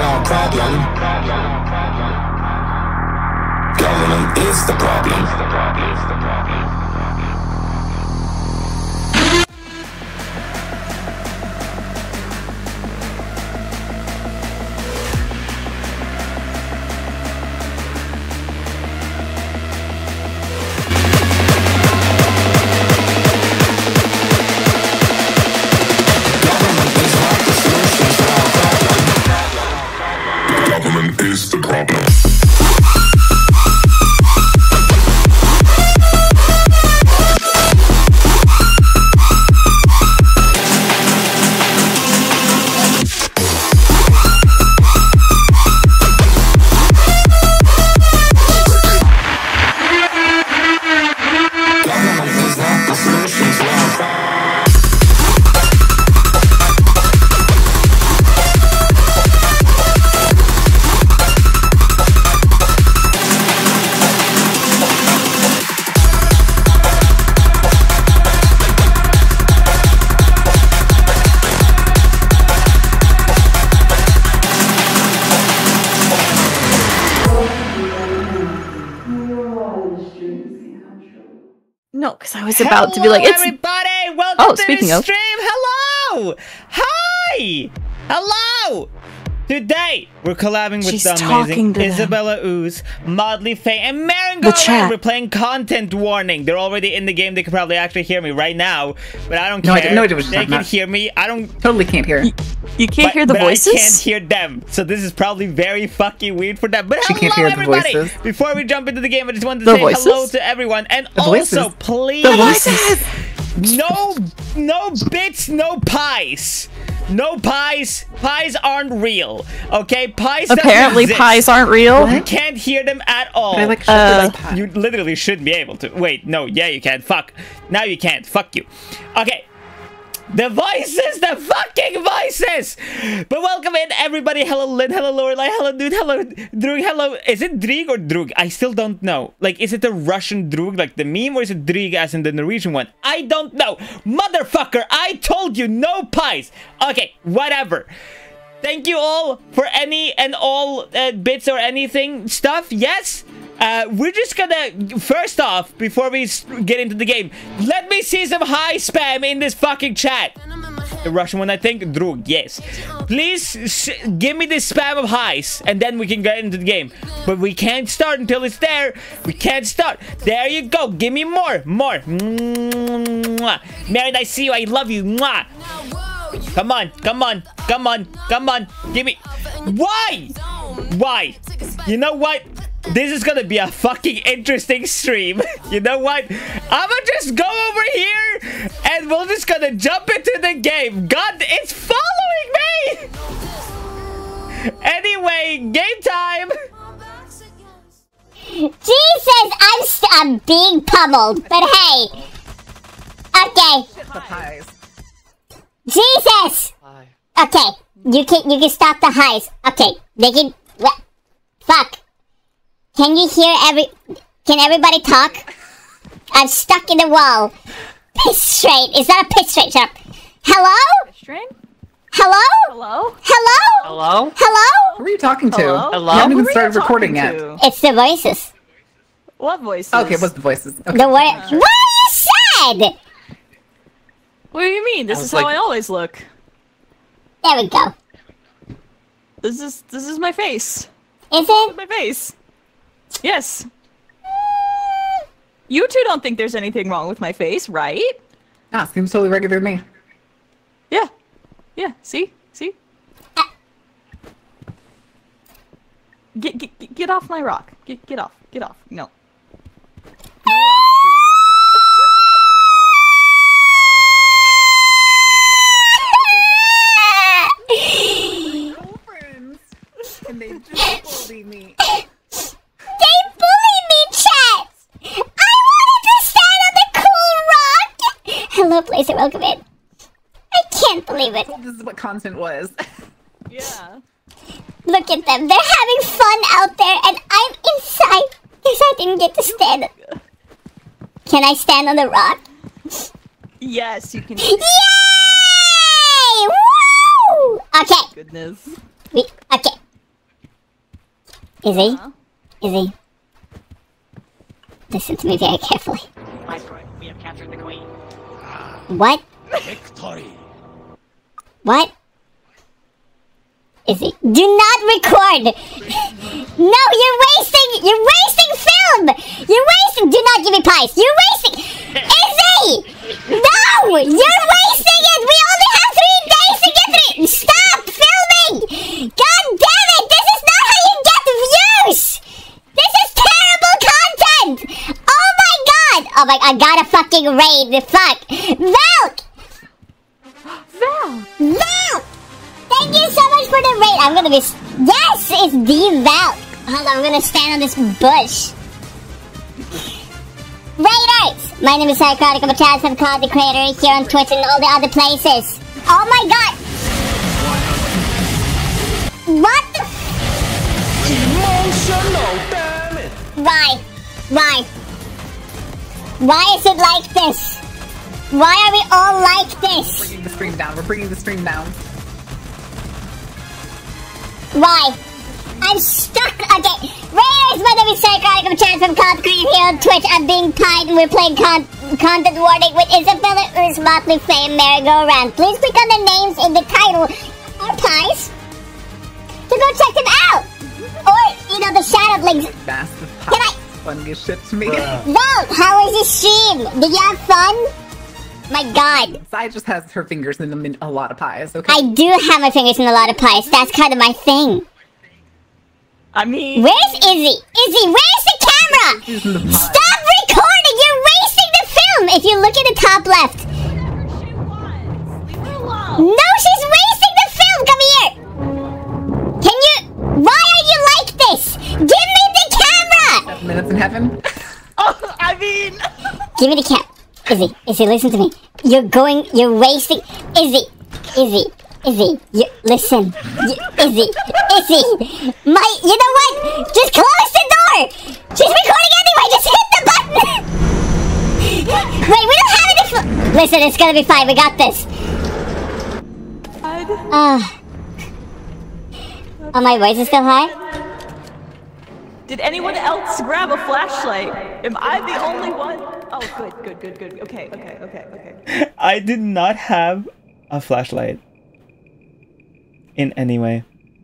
our problem. Government is the problem. Government is the problem. No, because I was about to be like, it's... everybody! Welcome to speaking the of. stream! Hello! Hi! Hello! Today, we're collabing with She's the talking amazing to them. Isabella Ooze, Modley Faye, and Marin The Garland. chat. We're playing Content Warning. They're already in the game. They can probably actually hear me right now, but I don't No, care. no idea what you're they talking can about. hear me. I don't... Totally can't hear. You can't hear the voices? I can't hear them, so this is probably very fucking weird for them. But She hello, can't hear the everybody! voices. Before we jump into the game, I just wanted to The say voices? hello to everyone, and The also, voices. please... The voices! No bits, no pies. No pies. Pies aren't real. Okay, pies doesn't Apparently exist. pies aren't real. You can't hear them at all. But I like shut this pie. You literally shouldn't be able to. Wait, no, yeah, you can. Fuck. Now you can't. Fuck you. Okay. The voices! The fucking voices! But welcome in, everybody. Hello, Lynn. Hello, Lorelai. Hello, dude. Hello, Drug. Hello. Is it Drig or Drug? I still don't know. Like, is it the Russian Drug, like the meme, or is it Drig as in the Norwegian one? I don't know. Motherfucker, I told you, no pies. Okay, whatever. Thank you all for any and all bits or anything stuff. Yes? We're just gonna, first off, before we get into the game, let me see some high spam in this fucking chat. The Russian one, I think. Drug, yes. Please give me this spam of highs, and then we can get into the game. But we can't start until it's there. We can't start. There you go. Give me more. More. Mwah. Marin, I see you. I love you. Mwah. Come on. Come on. Come on. Come on. Give me. Why? Why? You know what? This is gonna be a fucking interesting stream. You know what? I'ma just go over here and we're just gonna jump into the game. God, it's following me! Anyway, game time! Jesus, I'm being pummeled, but hey. Okay. The pies. Jesus! Okay, you can stop the highs. Okay, they can... What? Fuck. Can you hear Can everybody talk? I'm stuck in the wall. Piss train. Is that a piss train? Shut up. Hello? Strain? Hello? Hello? Hello? Hello? Hello? Who are you talking to? Hello? Hello? You haven't Who even are started you recording talking yet. to? It's the voices. What voices? Okay, it was the voices. Okay. The what you said? What do you mean? This I is was how like- I always look. There we go. This is my face. Is it? My face. Yes. You two don't think there's anything wrong with my face, right? Ah, seems totally regular to me. Yeah. Yeah, see? See? Get off my rock. Get off. Get off. No. No rock Girlfriends, and they just bully me. They bullied me, chat! I wanted to stand on the cool rock! Hello, Blazer, welcome in. I can't believe it. This is what content was. for you. Yeah. Look at them. They're having fun out there, and I'm inside because I didn't get to stand. Can I stand on the rock? Yes, you can. Yay! Woo! Okay. Goodness. Okay. Izzy? Izzy? Listen to me very carefully. Viceroy, we have captured the queen. What? Victory. What? Izzy, do not record! No, you're wasting film! You're wasting, do not give me pies! You're wasting, Izzy! No! You're wasting it! We only have 3 days to get through! Stop filming! God damn it! This is not how you get views! This is terrible content! Oh my god! Oh my, I gotta fucking raid the fuck! Valk! Valk! Thank you so much for the raid. I'm gonna be... Yes, it's the Valk. Hold on, I'm gonna stand on this bush. Raiders! My name is Psychotic. I'm a Chasm Cod, the creator here on Twitch and all the other places. Oh my god! What the... Emotional, damn it. Why? Why? Why is it like this? Why are we all like this? Bringing the stream down. We're bringing the stream down. Why? I'm stuck. Okay. Raiders, my name is Psychotic. I'm a chance from Cod Creator here on Twitch. I'm being tied and we're playing Content Warning with Isabella Uz, Motley Flame, Merry-Go-Round. Please click on the names in the title or pies to go check them out. Or, you know, the shoutout links. Massive Can I... funny shit to me. Val, how was the stream? Did you have fun? My god. Sai just has her fingers in them in a lot of pies, okay? I do have my fingers in a lot of pies. That's kind of my thing. I mean... Where's Izzy? Izzy, where's the camera? Using the pie. Stop recording! You're wasting the film! If you look at the top left. She was. Leave her alone. No, she's wasting the film! Come here! Can you... Why are you like this? Give me the camera! 7 minutes in heaven. Oh, I mean... Give me the camera. Izzy, listen to me. You're wasting... Izzy, listen. Izzy. You know what? Just close the door! She's recording anyway, just hit the button! Wait, we don't have any... Listen, it's gonna be fine, we got this. Oh, my voice is still high? Did anyone else grab a flashlight? Am I the only one? Oh, good. Okay. I did not have a flashlight in any way.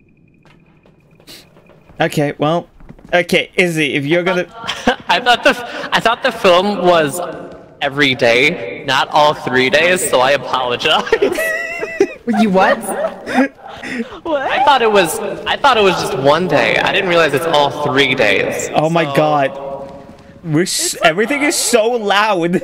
Okay, well, okay, Izzy, if you're gonna... I thought the film was every day, not all 3 days, so I apologize. You what? What? I thought it was just 1 day. I didn't realize it's all 3 days. Oh my god. Everything is so loud.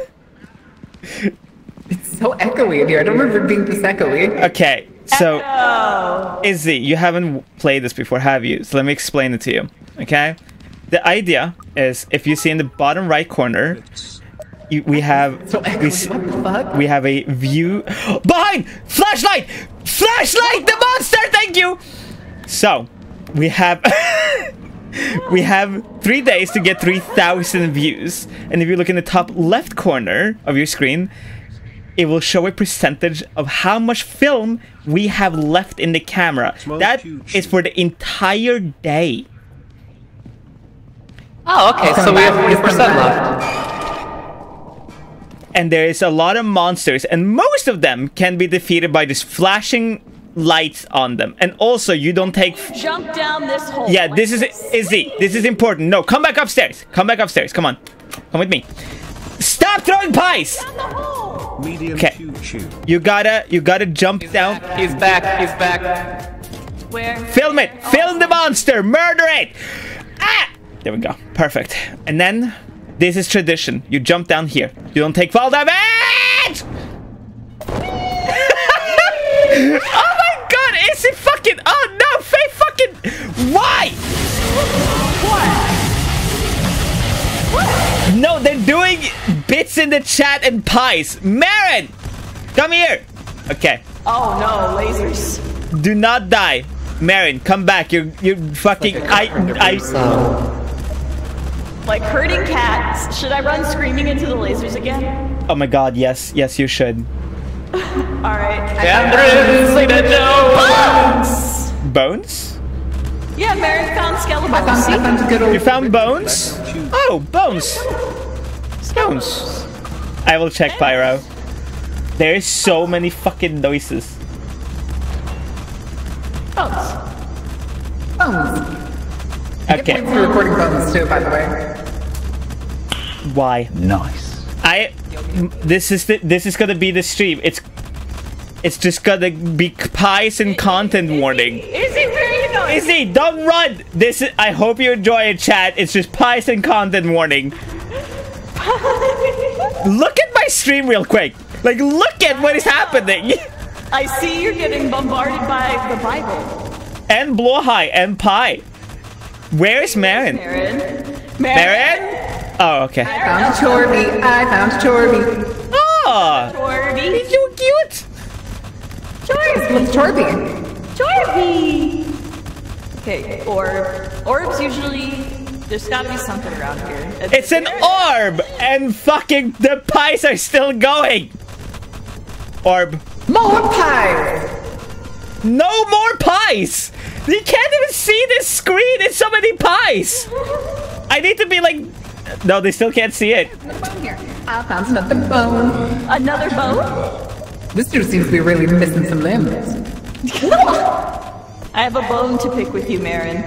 It's so echoey in here. I don't remember it being this echoey. Okay, so Oh. Izzy, you haven't played this before, have you? So let me explain it to you. Okay? The idea is, if you see in the bottom right corner, we have So echoey. What the fuck? we have a view behind. Flashlight, the monster. Thank you. So we have we have 3 days to get 3,000 views, and if you look in the top left corner of your screen, it will show a percentage of how much film we have left in the camera. That is for the entire day. Oh, okay, so we have 40% left. And there is a lot of monsters, and most of them can be defeated by just flashing lights on them. And also, you don't take... Jump down this hole. Yeah, this is... Izzy, this is important. No, come back upstairs. Come back upstairs. Come on. Come with me. Stop throwing pies! Down the hole. Medium Okay. choo-choo. You gotta jump down. He's back. Where? Film it! Film the monster! Murder it! Ah! There we go. Perfect. And then, this is tradition. You jump down here. You don't take fall damage! Oh my god! Is it fucking... Oh no! Faye fucking... Why? What? No, they're doing bits in the chat and pies. Marin! Come here! Okay. Oh no, lasers. Do not die. Marin, come back. You're fucking... Like herding cats. Should I run screaming into the lasers again? Oh my god, yes. Yes, you should. Alright. Bones? Yeah, Mary found skeleton I found a good old. You found bones? Oh, bones. Bones. I will check Pyro. There's so many fucking noises. bones. Bones. Okay. We're recording bones too, by the way. Why? Nice. This is gonna be the stream. It's just gonna be pies and content warning. Izzy, where are you going? Izzy, don't run! I hope you enjoy it, chat. It's just pies and content warning. Look at my stream real quick. Like, look at what is happening. I see you're getting bombarded by the Bible. And Blowhigh and Pie. Where's Marin? Marin? Oh, okay. Found Chorby. I found Chorby. Oh, Chorby. he's so cute. It's Chorby. Chorby. Okay, orb. Orbs usually. There's gotta be something around here. It's an orb, and fucking the pies are still going. Orb. More pies. No more pies. You can't even see this screen. It's so many pies. I need to be like. No, they still can't see it. I found another bone. Another bone? This dude seems to be really missing some limbs. I have a bone to pick with you, Marin.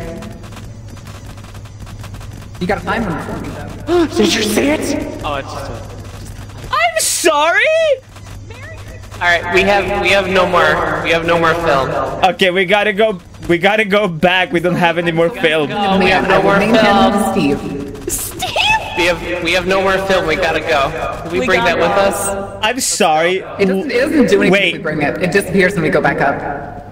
You gotta find one for me, though. Did you see it? Oh, it's just I'm sorry. Alright, we have no more film. Okay, we gotta go back. We don't have any more film. We have no more Name film. him Steve. We have no more film. We gotta go. Can we bring that with us? I'm sorry. It doesn't do anything Wait. if we bring it. It disappears when we go back up.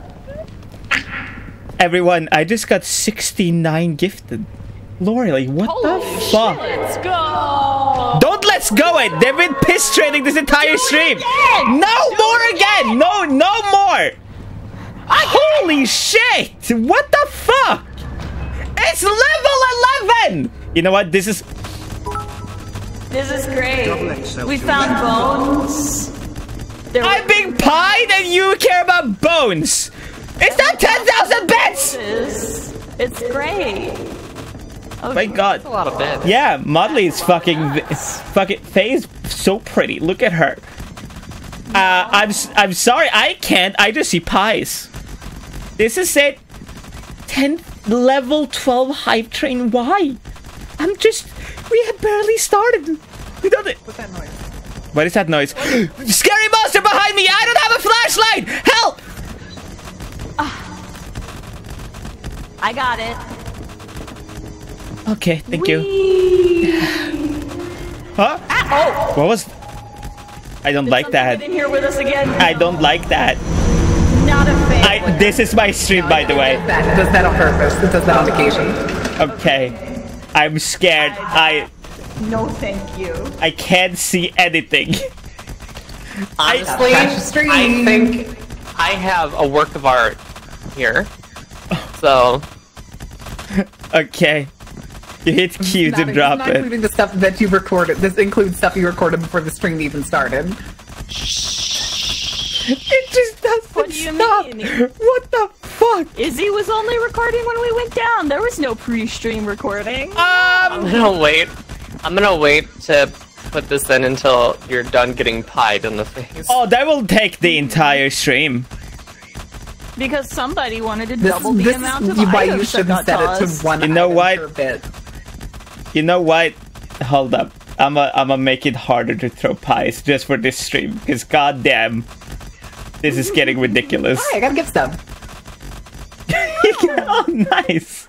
Everyone, I just got 69 gifted. Lorelei, what the fuck? Let's go! Don't let's go it. They've been piss trading this entire stream. No more again. No more. Holy shit. What the fuck? It's level 11. You know what? This is great. We found bones. I'm being pied and you care about bones. It's not 10,000 bits. It's great. Oh my god. That's a lot of beds. Yeah, Motley's fucking face so pretty. Look at her. I'm sorry, I can't. I just see pies. This is it. 10th level 12 hype train. Why? We have barely started. We don't. What's that noise? What is that noise? Scary monster behind me! I don't have a flashlight! Help! I got it. Okay, thank you. Huh? Oh! What was? I don't like that. Get in here with us again. I don't like that. Not a fan. This is my stream, by the way. It does that on purpose. It does that on occasion. Okay. I'm scared. No, thank you. I can't see anything. Honestly, Crash the stream. I think I have a work of art here. So Okay. You hit Q to drop not it. including the stuff that you recorded. This includes stuff you recorded before the stream even started. It just doesn't What do you stop. mean? What the fuck? Izzy was only recording when we went down. There was no pre-stream recording. I'm gonna wait to put this in until you're done getting pied in the face. Oh, that will take the entire stream. Because somebody wanted to This double the is amount of why you items that shouldn't got set it tossed. to one You know item what? per bit. You know what? Hold up. I'ma make it harder to throw pies just for this stream. Because goddamn, this is getting ridiculous. Hi, I got a gift stub. Oh, nice.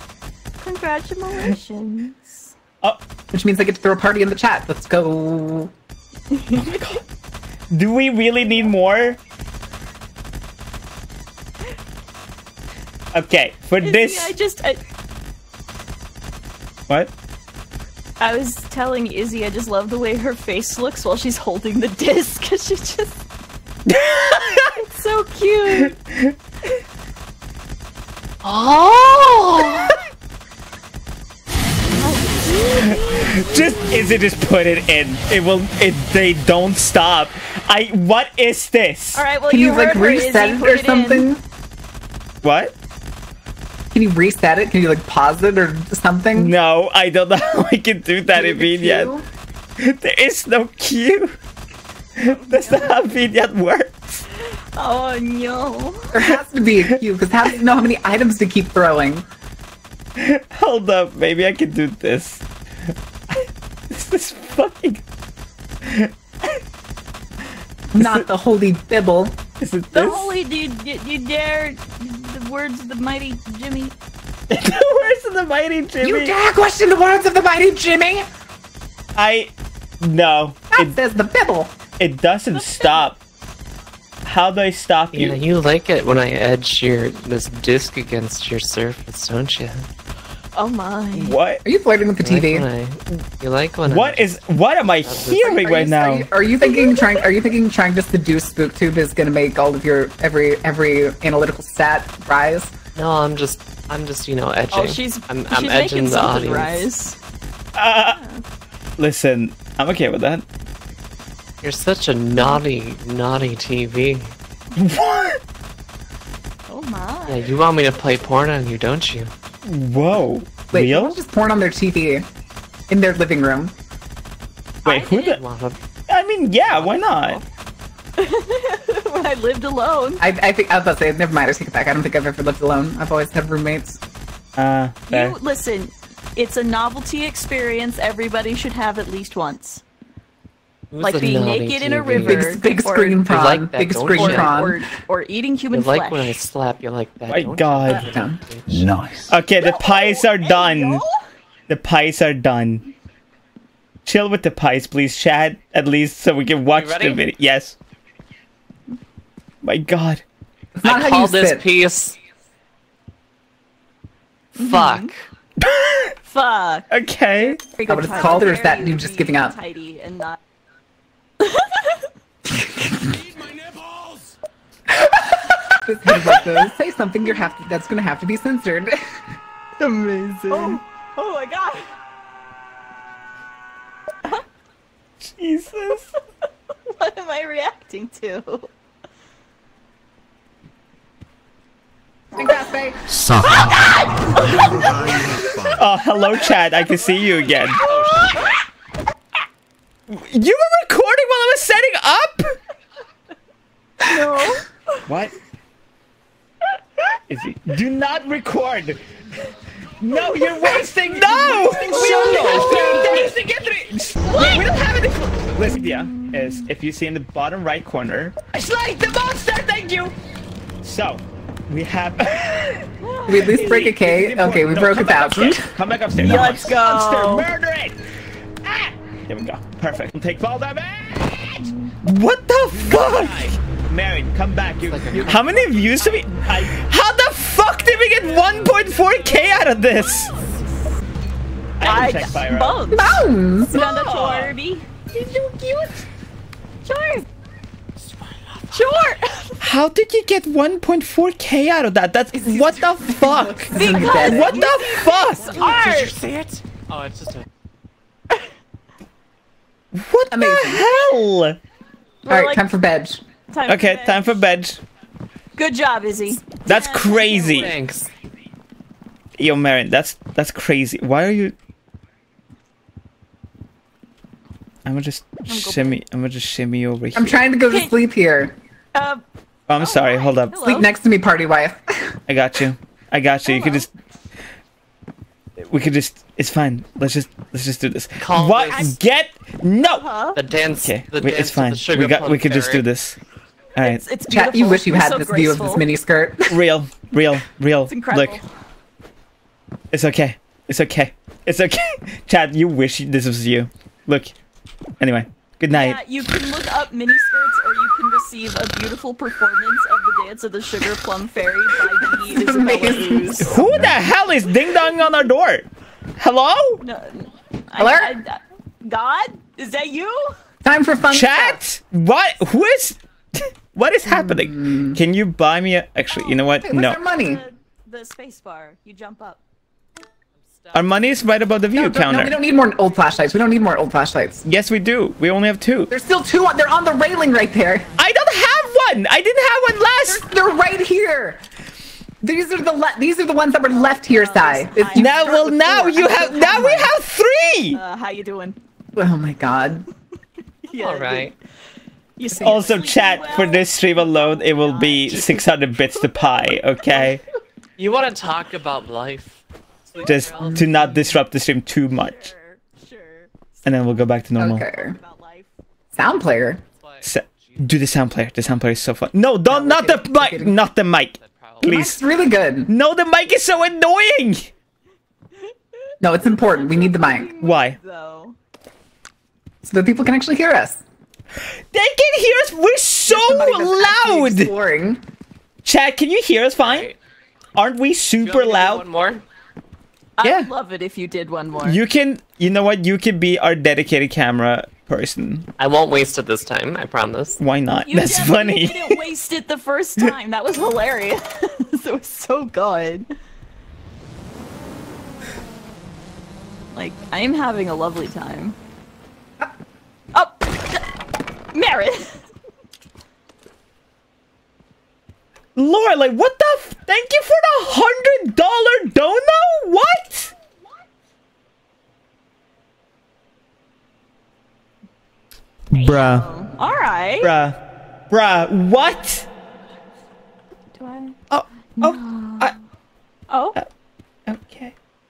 Congratulations. Oh, Which means I get to throw a party in the chat. Let's go. do we really need more? Okay, for this. What? I was telling Izzy I just love the way her face looks while she's holding the disc. She just... It's so cute. Oh! Just put it in. They don't stop. What is this? All right, well Can you like heard her, reset Izzy, it put or it in. something? What? Can you reset it? Can you like pause it or something? No, I don't know how I can do that in Vignette. There is no queue. That's not how Vignette works. Oh no. There has to be a queue because how do you know how many items to keep throwing? Hold up, maybe I can do this. This is fucking. Not the holy Bible. Is it The this? holy dude, you dare the words of the mighty Jimmy. The words of the mighty Jimmy. You dare question the words of the mighty Jimmy? No. That says the Bible. It doesn't stop. How do I stop you? Yeah, you like it when I edge this disc against your surface, don't you? Oh my. What? Are you flirting with the TV? You like when What am I hearing right now? Are you thinking trying to seduce SpookTube is gonna make all of your every analytical stat rise? No, I'm just edging. Oh, she's I'm making edging the something audience. rise. Listen, I'm okay with that. You're such a naughty TV. What? Oh my. Yeah, you want me to play porn on you, don't you? Whoa. Wait, Real? someone's just porn on their TV in their living room. Wait, who the? I mean, yeah, why not? When I lived alone. I think I was about to say, never mind, I take it back. I don't think I've ever lived alone. I've always had roommates. Fair. You listen. It's a novelty experience. Everybody should have at least once. Who's Like a being naughty naked in a TV? river. Big or- screen prawn. like that, big don't screen you? prawn. or eating human You flesh. like when I slap you like that, My don't God. Done. Nice. Okay, the pies are done. yo. The pies are done. Chill with the pies, please, chat. At least so we can watch ready? the video. Yes. My God. It's not I how call you this sit. piece. Fuck. Fuck. Okay. Very what good it's time. called, or is that Very you just giving up? Tidy and not. This is like the, say something that's gonna have to be censored. Amazing. Oh my god. Jesus. What am I reacting to? Oh, hello, chat. I can see you again. You were recording while I was setting up? No. What? Is it? Do not record. No, you're wasting. No. We don't have any. Listen, yeah, is if you see in the bottom right corner. I like the monster. Thank you. So, we have. We at least break a K. Okay, we broke 1,000. Come back upstairs. Let's go. Monster, murder it. Ah! There we go. Perfect. We'll take fall damage. What the fuck? Marion, come back. How many views did we? How the fuck did we get 1.4K out of this? I can check Byron. Bones. Bones! Mandatory. You're so cute. Sure. Sure. How did you get 1.4K out of that? That's what the fuck? Because What the fuck? art. see it? Oh, it's just a. What Amazing. the hell? Alright, like- time for bed. Okay, time for bed. Good job, Izzy. That's crazy. Thanks. Yo, Marion, that's crazy. Why are you? I'm gonna just shimmy over here. I'm trying to go to sleep here. Uh, Oh, I'm sorry. hi. Hold up. Hello. Sleep next to me, party wife. I got you. I got you. You could just. We could just. It's fine. Let's just do this. Call What? this- Get no. The dance. Okay, The wait, dance it's fine. To the sugar plum We could just do fairy. this. All right. it's beautiful. Chat, you wish you You're had so this view of this graceful. mini skirt. Real. It's incredible. Look, it's okay. It's okay. It's okay. Chad, you wish this was you. Look. Anyway, good night. Yeah, you can look up miniskirts, or you can receive a beautiful performance of the dance of the Sugar Plum Fairy by the Isabella amazing. Ooze. Who the hell is ding dong on our door? Hello? No, Hello? God, is that you? Time for fun. Chat? What? Who is? What is happening? Can you buy me a? Actually, you know what? Hey, where's our No. money? The space bar. You jump up. Our money is right above the view No, counter. we don't need more old flashlights. We don't need more old flashlights. Yes, we do. We only have 2. There's still 2 on. They're on the railing right there. I don't have one. I didn't have one last. They're right here. These are the ones that were left here, Sai. If you Now, start well, with now four, you I have. don't Now we mine. have 3. How you doing? Oh my god. Yeah, All right. You see, Also, sleeping chat for well? this stream alone, it will be 600 bits to pi. Okay, You want to talk about life? just to not disrupt the stream too much, Sure. and then we'll go back to normal. Okay. About life. Sound player. Do the sound player. The sound player is so fun. No, don't. Not the mic. kidding. Not the mic. Please. It's really good. No, the mic is so annoying. No, it's important. We need the mic Why? So. so that people can actually hear us. They can hear us. We're so Somebody that's actually loud. exploring. Chat, can you hear us fine? Right. Aren't we You super want me to do loud? One more. Yeah. I'd love it if you did one more. You can. You know what? You can be our dedicated camera person. I won't waste it this time. I promise. Why not? You That's definitely funny. didn't waste it the first time. That was hilarious. It was so good. Like, I am having a lovely time. Oh! Merit! Laura, like, what the? Thank you for the $100 dono. What? Bruh, Alright. bruh, what? Do I? Oh, oh, Oh? okay.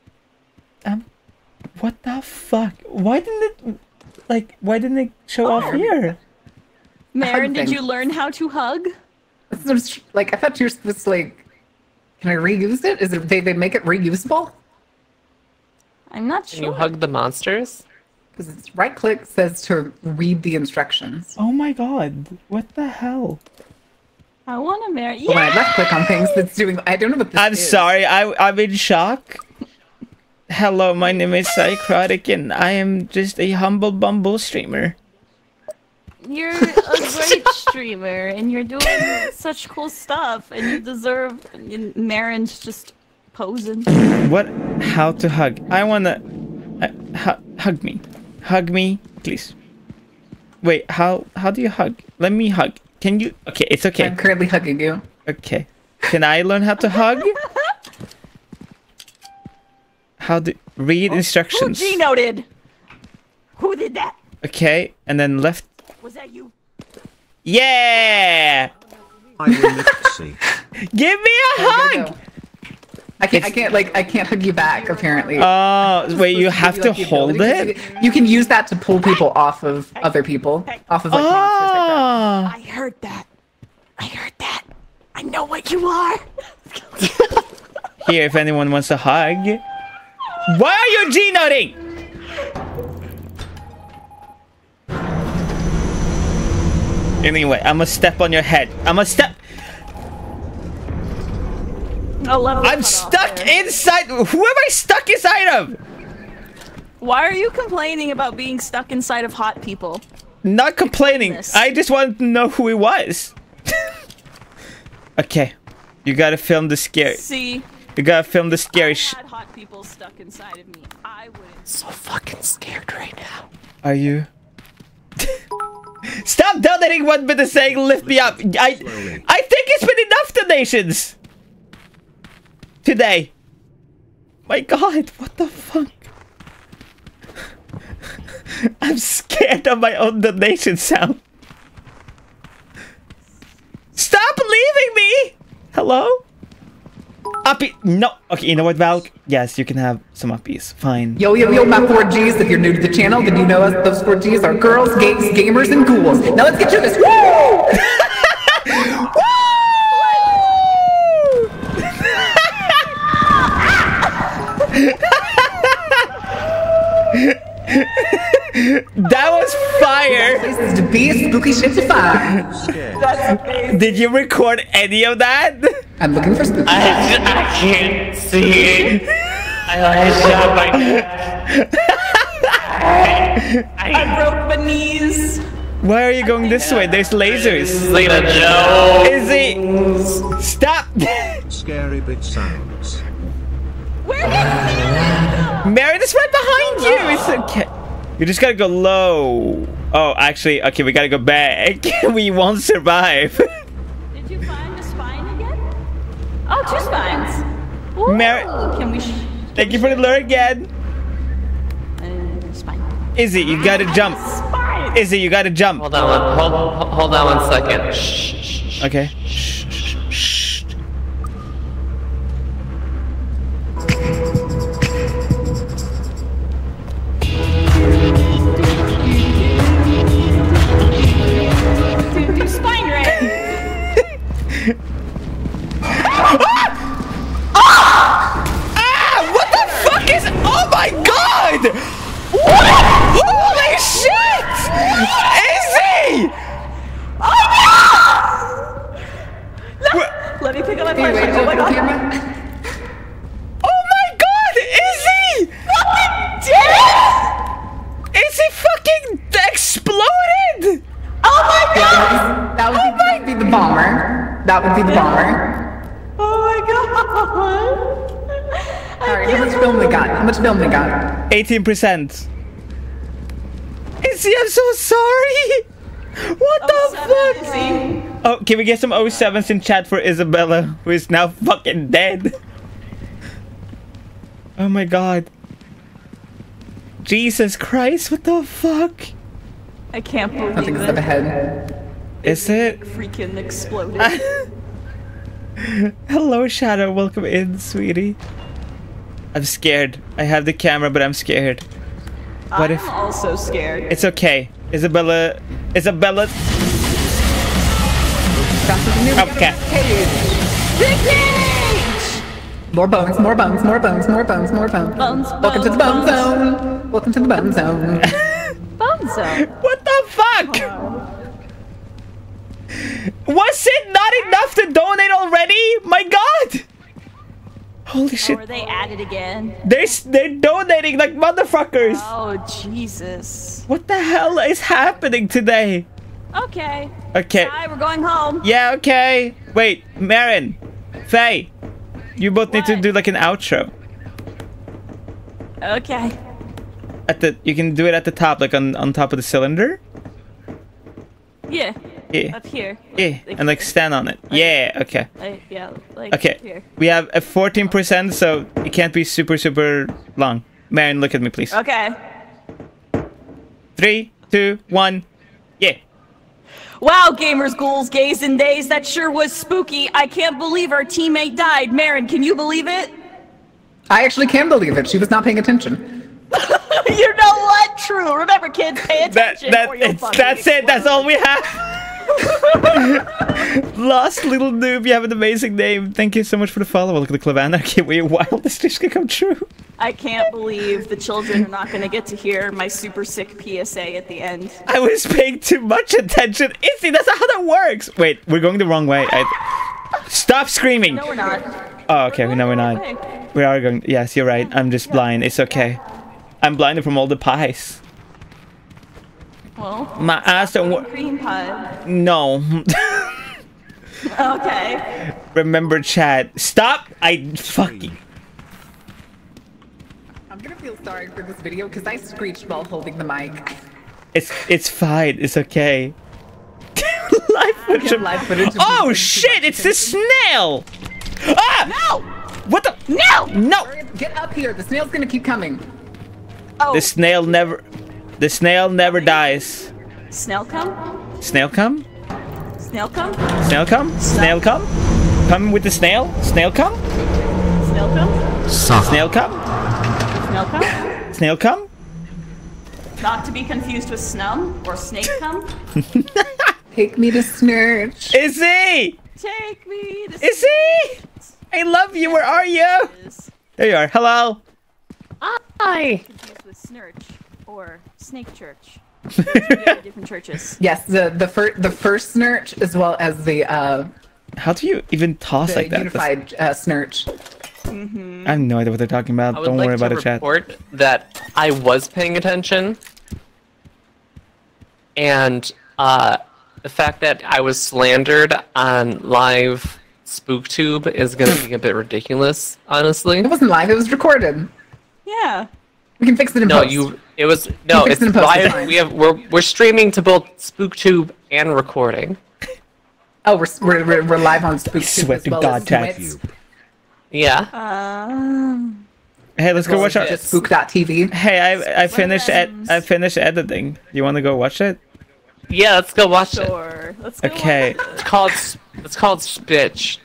What the fuck? Why didn't it show off here? Marin, did thing. you learn how to hug? It's just, like, I thought you were supposed to, like, can I reuse it? Is it they make it reusable? I'm not Can sure. you hug the monsters? Because it's right click says to read the instructions. Oh my god, what the hell? I want to marry. But when I Yeah! left click on things, that's doing. I don't know what this I'm is. sorry, I'm in shock. Hello, my name is Psychotic and I am just a humble bumble streamer. You're a great streamer, and you're doing such cool stuff, and you deserve. And Marin's just posing. What? How to hug? I wanna... hug me. Hug me, please. Wait, how do you hug? Let me hug. Can you... Okay, it's okay. I'm currently hugging you. Okay. Can I learn how to hug? How to... Read Who instructions. G noted? Who did that? Okay, and then left... Was that you? Yeah! I will see. Give me a hug! I can't hug you back. Apparently. Oh, wait, you have to Like, the hold ability it? to- You can use that to pull people off of other people, off of like monsters like that. Oh! I heard that. I heard that. I know what you are. Here, if anyone wants a hug. Why are you G-noting? Anyway, I'm gonna step on your head. I'm gonna step... Oh, level I'm cut off stuck there. inside... Who am I stuck inside of? Why are you complaining about being stuck inside of hot people? Not complaining. Goodness. I just wanted to know who he was. Okay. You gotta film the scary... See, You gotta film the scary I sh... had hot people stuck inside of me. I wouldn't. So fucking scared right now. Are you... Stop donating 1 minute saying lift me up. I think it's been enough donations. Today. My god, what the fuck? I'm scared of my own donation sound. Stop leaving me! Hello? Uppy. No. Okay, you know what, Val? Yes, you can have some uppies. Fine. Yo, my 4Gs. If you're new to the channel, then you know us. Those 4Gs are girls, gays, gamers, and ghouls. Now let's get to this. Woo! That was fire! Places to be, spooky shit to find. That's amazing. Did you record any of that? I'm looking for spooky. I can't see. I shot my neck. I broke my knees. Why are you going this way? There's lasers. Lena Joe. Is he? Stop! Scary bit sounds. Where did Mary go? Meredith is right behind you! It's okay. You just gotta go low. Oh, actually, okay, we gotta go back. We won't survive. Did you find the spine again? Oh, 2 spines. Can we? Thank you for the lure again. Spine. Izzy, you gotta jump. Spine. Izzy, you gotta jump. Hold on 1 second. Shh. Okay. Do spine ray. What the fuck is? Oh my god! What? Holy shit! Izzy! Let me pick up my Wait, flashlight. Oh my open the god. camera. Oh my god! Izzy! Izzy fucking exploded! Oh my god. That would be the bomber. That would be the bomber. Oh my god. Alright, how much film we got? How much film we got? 18%. Izzy, I'm so sorry! What the fuck? Oh, can we get some 07s in chat for Isabella, who is now fucking dead? Oh my god. Jesus Christ, what the fuck? I can't I think believe it's up it. ahead. Is it? Freaking exploded. Hello, Shadow. Welcome in, sweetie. I'm scared. I have the camera, but I'm scared. What I'm if... also scared. It's okay. Isabella... Okay. More bones, more bones, more bones, more bones, more bones. Bones, Welcome to the bones, bone zone. Welcome to the bone zone. Bone zone. What the fuck? Was it not enough to donate already? My god! Holy Or shit. they added again. They're donating like motherfuckers. Oh, Jesus. What the hell is happening today? Okay. Okay. Hi, we're going home. Yeah, okay. Wait, Marin, Faye, you both need to What? do like an outro. Okay. You can do it at the top, like on top of the cylinder. Yeah. Yeah. Up here. Yeah, and like stand on it. Yeah, okay. Yeah, like Okay. here. We have a 14%, so it can't be super long. Marin, look at me, please. Okay. 3, 2, 1. Yeah. Wow, gamers, ghouls, gays, and days, that sure was spooky. I can't believe our teammate died. Marin, can you believe it? I actually can believe it. She was not paying attention. You know what? True. Remember, kids, pay attention. or you'll fucking That's it. That's explode. all we have. Lost Little Noob, you have an amazing name. Thank you so much for the follow. Look at the Clavana. I can't wait a while this dish can come true. I can't believe the children are not going to get to hear my super sick PSA at the end. I was paying too much attention. Izzy, that's not how that works. Wait, we're going the wrong way. Stop screaming. No, we're not. Oh, okay. No, we're not. We are going. Yes, you're right. I'm just blind. It's okay. I'm blinded from all the pies. Well, My eyes don't work. cream pie. No. Okay. Remember, chat. Stop. Fucking. I'm gonna feel sorry for this video because I screeched while holding the mic. It's fine. It's okay. Live footage. Get live footage of me Oh paying too shit! much It's the snail. Ah! No! What the? No! No! Get up here. The snail's gonna keep coming. Oh, The snail never dies. snail come? Snail come? Snail come? Snail come? Snail come? Come with the snail? Snail come? Snail come? Snail come? Snail come? Snail come? Not to be confused with snum or snake come. Take me to Snurch. Izzy! Take me to Izzy! I love you. Where are you? There you are. Hello. Hi. Confused with Snurch or Snake Church. Two very different churches. Yes, the first Snurch as well as the How do you even toss like that? unified Snurch. I have no idea what they're talking about. I would Don't like worry about to it, chat. report that I was paying attention, and the fact that I was slandered on live SpookTube is going to be a bit ridiculous, honestly. It wasn't live. It was recorded. Yeah. We can fix it in No, post. it was no, fix it's it in post, it's live. fine. We're streaming to both SpookTube and recording. Oh, we're live on SpookTube Swear as to well God, as chat. Twitch. Yeah. Hey, let's go watch our. Just spook.tv. Hey, I finished I finished editing. You want to go watch it? Yeah, let's go watch it. Sure. Let's go. Okay. It's called Spitch.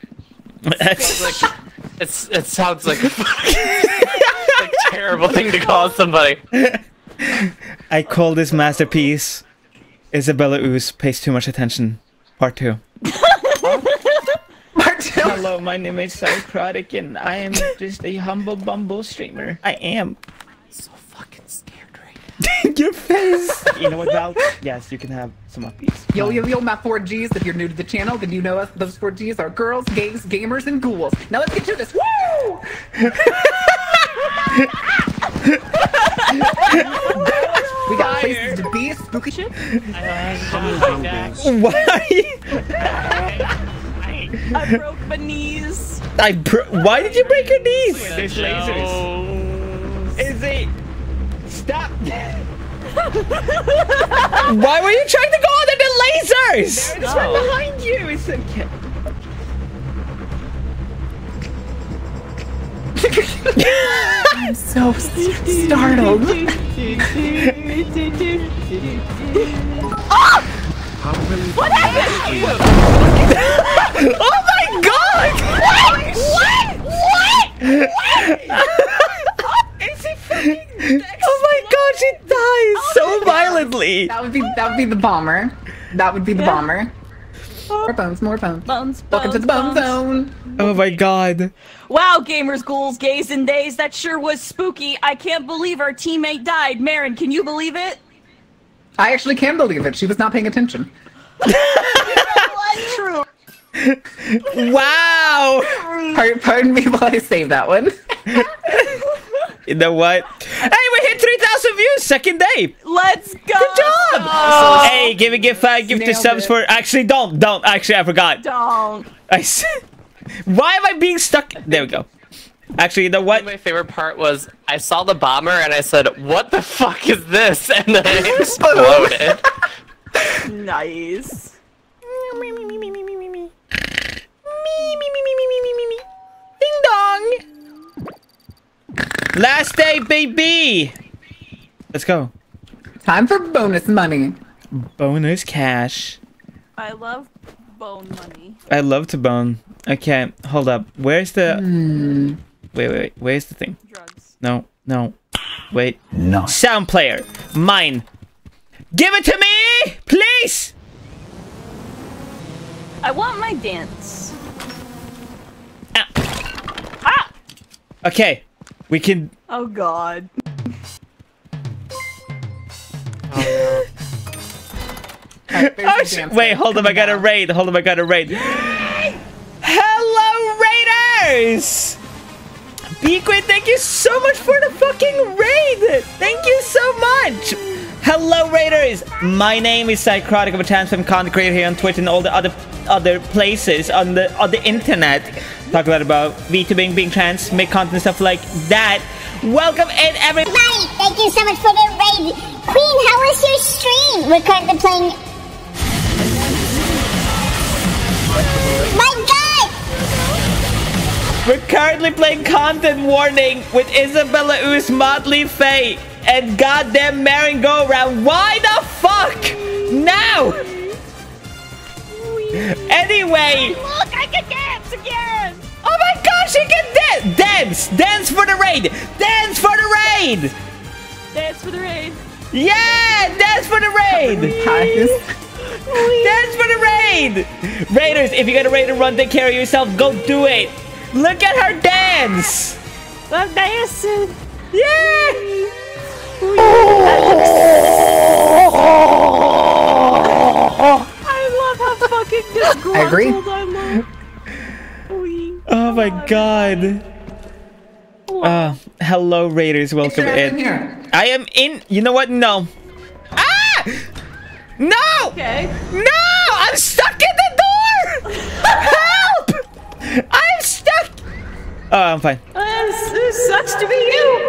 It sounds like a like terrible thing to call somebody. I call this masterpiece Isabella Ooze Pays Too Much Attention, Part 2. Hello, my name is Psychotic and I am just a humble bumble streamer. I am. So fucking scared right now. Your face! You know what, Val? Yes, you can have some of these. Yo, my 4Gs. If you're new to the channel, then you know us. Those 4Gs are girls, gays, gamers, and ghouls. Now let's get to this. Woo! We got places to be, spooky shit. Why? I broke my knees. Why did you break your knees? There's lasers. Is it? Stop. Why were you trying to go under the lasers? It's right behind you. It's okay. I'm so startled. What happened? Oh my god! What? Is it fucking? Oh my god, she dies so violently. That would be the bomber. That would be the bomber. More bones, more bones. Welcome to the bone zone. Oh my god. Wow, gamers, ghouls, gays, and days. That sure was spooky. I can't believe our teammate died. Marin, can you believe it? I actually can believe it. She was not paying attention. True. Wow. Pardon me while I save that one. You know what? Hey, we hit 3,000 views, second day. Let's go. Good job. Hey, give a gift, gift to subs for. Actually, don't. Actually, I forgot. Don't. Why am I being stuck? There we go. Actually, you know what? My favorite part was I saw the bomber and I said, "What the fuck is this?" And then it exploded. Nice. Ding dong. Last day, baby. Let's go. Time for bonus money. Bonus cash. I love bone money. I love to bone. Okay, hold up. Where's the... Wait. Where's the thing? Drugs. No. Wait. No. Sound player. Mine. Give it to me, please. I want my dance. Ah. Okay. We can... Oh god. Oh, wait, hold up. I got a raid. Hello, raiders! Bequid, thank you so much for the fucking raid! Thank you so much! Hello, raiders! My name is Psychotic of a Transform content creator here on Twitch and all the other places on the internet. Talk about VTubing, being trans, make content, stuff like that. Welcome in, everybody! Thank you so much for the raid! Queen, how was your stream? We're currently playing... My god! We're currently playing Content Warning with Isabella Ooze, Motley Faye, and goddamn Marin Go Round. Why the fuck? Now! Anyway! Look, I can dance again! Oh my gosh, she can dance! Dance for the raid! Dance for the raid! Dance for the raid. Yeah! Dance for the raid! Dance for the raid! Raiders, if you got a raid to run, take care of yourself, go do it! Look at her dance! I'm dancing. Yeah! I love how fucking disgruntled I agree. I look. Oh my god. Hello, Raiders. Welcome in. I am in. You know what? No. Ah! No! Okay. No! I'm stuck in the door! Help! I'm stuck! Oh, I'm fine. This sucks to be you.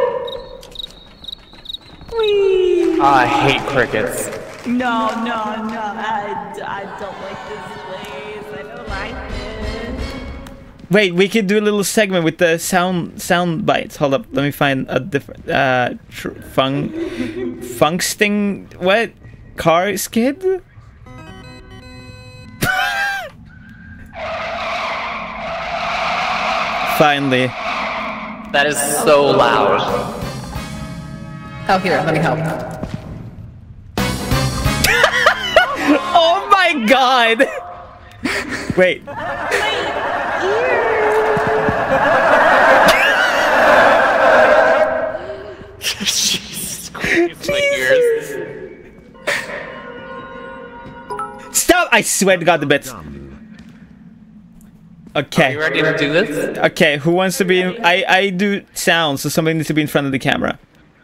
Whee. I hate crickets. No. I don't like this place. I don't like it. Wait, we could do a little segment with the sound bites. Hold up, let me find a different funksting what car skid. Finally. That is so loud. Oh, here, let me help. Oh my god! Wait. Jesus Christ, my ears. Stop! I swear to God, the bits. Are Okay. you ready to do this? Okay, who wants to be in... I do sound, so somebody needs to be in front of the camera.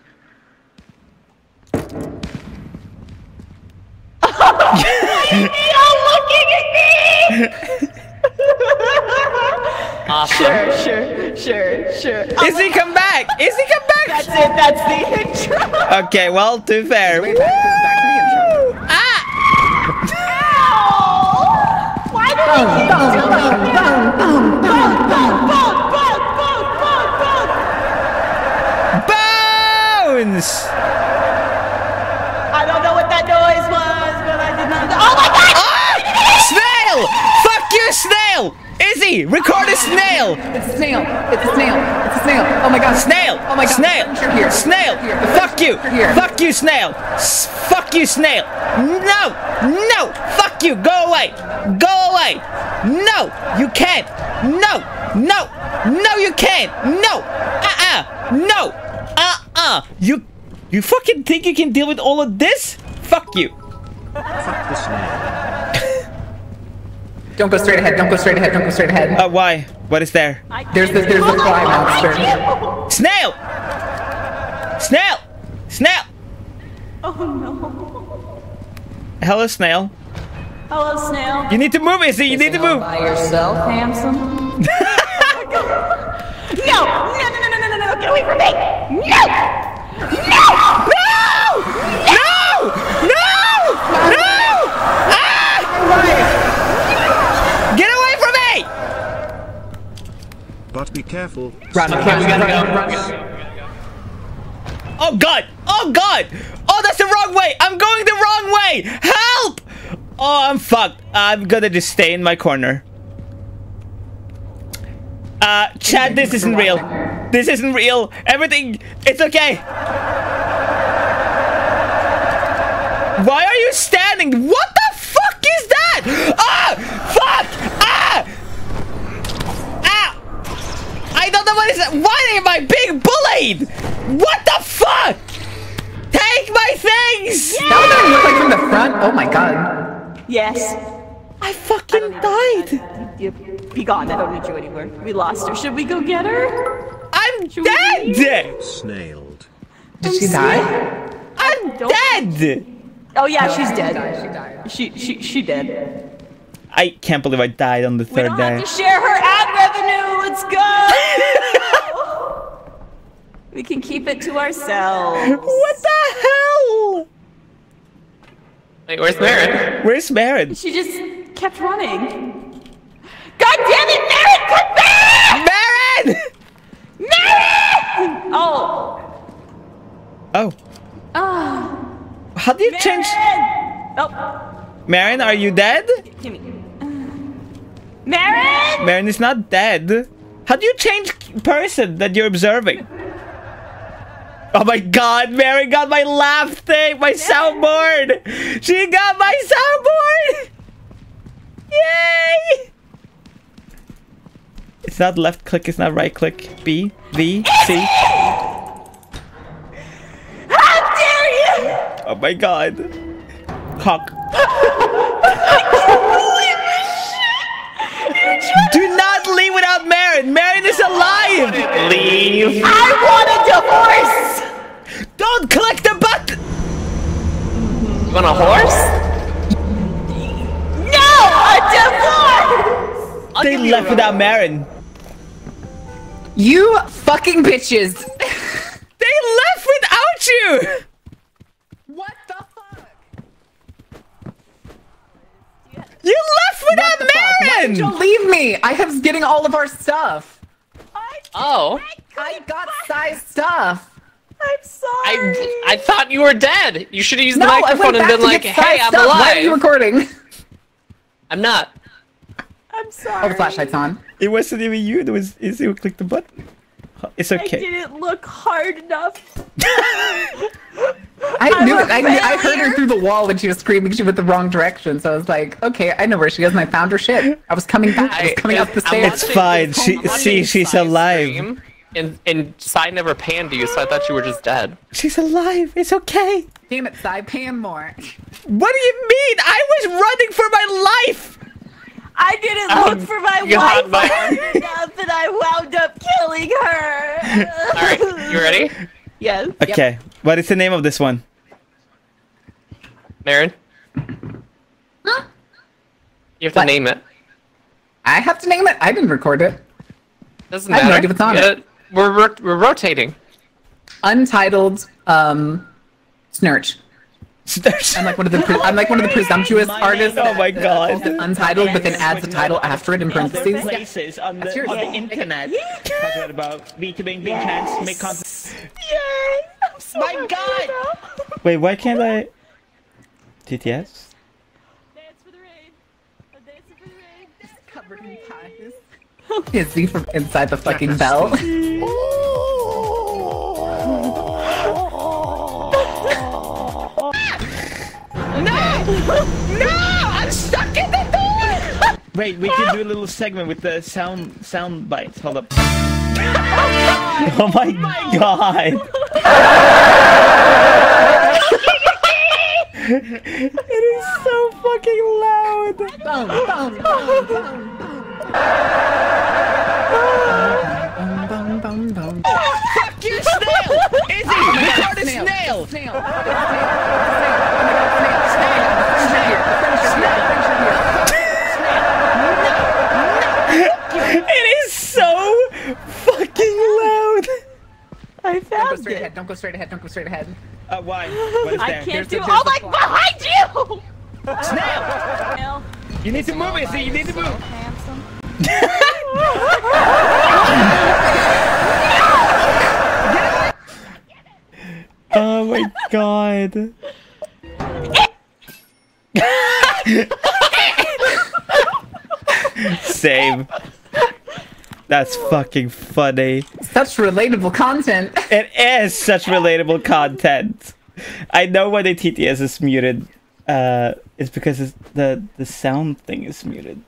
You're looking at me! Awesome. Sure. Is he come back? Is he come back? That's it, that's the intro. Okay, well, to be fair. Back to the intro. Ah! Ow! Why do we keep doing Bones! I don't know what that noise was, but I did not. Oh my god! Ah! Snail! Fuck you, snail! Izzy, record a snail! It's a snail. It's a snail. It's a snail. Oh my god. Snail! Oh my god. Snail! You're here. Snail! You're here. Fuck you! You're here. Fuck you, snail! Fuck you, snail! No! No! Fuck you! Go away! Go away! No! You can't! No! No! No, you can't! No! No! You fucking think you can deal with all of this? Fuck you! Fuck the snail. Don't go straight ahead. Don't go straight ahead. Don't go straight ahead. Why? What is there? There's the fly monster. Snail! Snail! Snail! Oh no. Hello, snail. Hello, snail. You need to move, Izzy. You need to move. By yourself, handsome. No! Get away from me! No! No! Get away from me! But be careful. Run. Okay, we gotta go. Oh god! Oh god! Oh, that's the wrong way! I'm going the wrong way! Help! Oh, I'm fucked. I'm gonna just stay in my corner. Chad, this isn't real. This isn't real. Everything, it's okay. Why are you standing? What the fuck is that? Ah! Fuck! Ah! Ah! I don't know what is that. Why am I being bullied? What the fuck? Take my things! That would look like from the front. Oh my god. Yes. I fucking died. Be gone. I don't need you anymore. We lost her. Should we go get her? I'm Should we dead! Snailed. Did she die? I'm dead! Oh yeah, she's dead. She died. She dead. I can't believe I died on the We third don't day. have to share her ad revenue. Let's go. We can keep it to ourselves. What the hell? Wait, where's Marin? Where's Marin? She just kept running. God damn it, Marin, come back! Marin! Marin! Oh. Oh. Ah. How do you change? Marin! Oh. Marin, are you dead? Give me. Marin! Marin is not dead. How do you change person that you're observing? Oh my god, Marin got my laugh thing, my soundboard! She got my soundboard! Yay! It's not left click, it's not right click. B, V, C. How dare you! Oh my god. Cock. Do not leave without Marin! Marin is alive! Leave. I want a divorce! Don't click the button! You want a horse? No! A divorce! They left without Marin. You fucking bitches. They left without you! What the fuck? You left without What the fuck? Marin! again! Don't leave me! I was getting all of our stuff. Oh. I got Sai's stuff. I'm sorry. I thought you were dead. You should have used the No, I microphone went and back been to like, get hey, Sai's I'm stuff. Why are you alive. recording? I'm not. I'm sorry. Oh, the flashlight's on. It wasn't even you. It was Izzy who clicked the button. It's I okay. didn't look hard enough. I knew I'm it. a I heard her failure. through the wall when she was screaming. She went the wrong direction. So I was like, okay, I know where she is, and I found her shit. I was coming back. I was coming up the I'm stairs. It's fine. watching- I'm watching She's Sai alive. scream, And Sai never panned you, so I thought you were just dead. She's alive. It's okay. Damn it, Sai, pan more. What do you mean? I was running for my life. I didn't Oh, look for my God, wife my- hard enough, and I wound up killing her. Alright, you ready? Yes. Okay. What is the name of this one? Marin? Huh? You have to What? name it. I have to name it. I didn't record it. Doesn't I have matter. no idea what's on Yeah, it. We're rotating. Untitled, Snurch. I'm like one of the presumptuous artists. Oh my that God. calls it Untitled, but then adds a title after it in parentheses. Places on That's the, yours. on the internet talking about VTubing, being trans, make content. Yay! I'm so My happy God! now. Wait, why can't I? TTS? Dance for the rain. I'm dancing for the rain. Covered in pies. Izzy from inside the fucking bell. Wait, we can do a little segment with the sound bites. Hold up. Oh my God! It is so fucking loud. Boom, boom, boom, boom, boom. Boom, boom, boom. Fuck you, snail! Izzy, record a snail! It is so fucking loud. I Don't go found straight it. ahead. Don't go straight ahead. Don't go straight ahead. Why? What is I there? can't do. there's Oh the my! fly. Behind you! Snail! You need to move, Izzy, you need to move! Handsome. Oh my God. Same. That's fucking funny. Such relatable content. It is such relatable content. I know why the TTS is muted. It's because the sound thing is muted.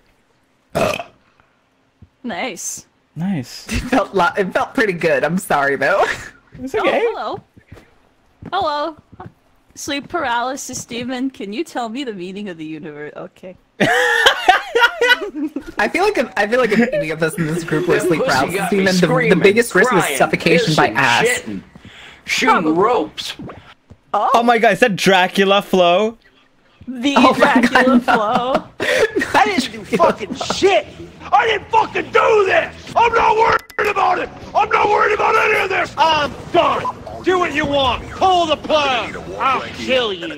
Nice. Nice. It felt pretty good. I'm sorry though. It's Oh, okay. hello. Hello. Sleep paralysis demon. Can you tell me the meaning of the universe? Okay. I feel like if any of us in this group were sleep Pussy paralysis, got me demon, the screaming, biggest risk was crying, suffocation by pissing, ass. shitting, shooting ropes. Oh my God, is that Dracula Flow? The Oh my Dracula God, flow. I didn't do fucking shit. I didn't fucking do this. I'm not worried about it. I'm not worried about any of this. I'm done. Do what you want. Pull the plug. I'll kill you.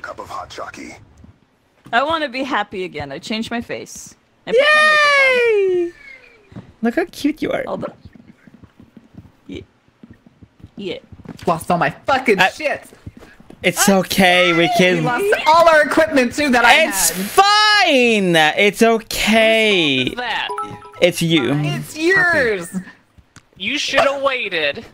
I want to be happy again. I changed my face. I put my makeup Yay! Look how cute you are. on. Hold on. Yeah. Yeah. Lost all my fucking shit. It's okay, we We can... lost all our equipment too that I It's had. fine! It's okay. That. It's you. It's yours. You should have waited.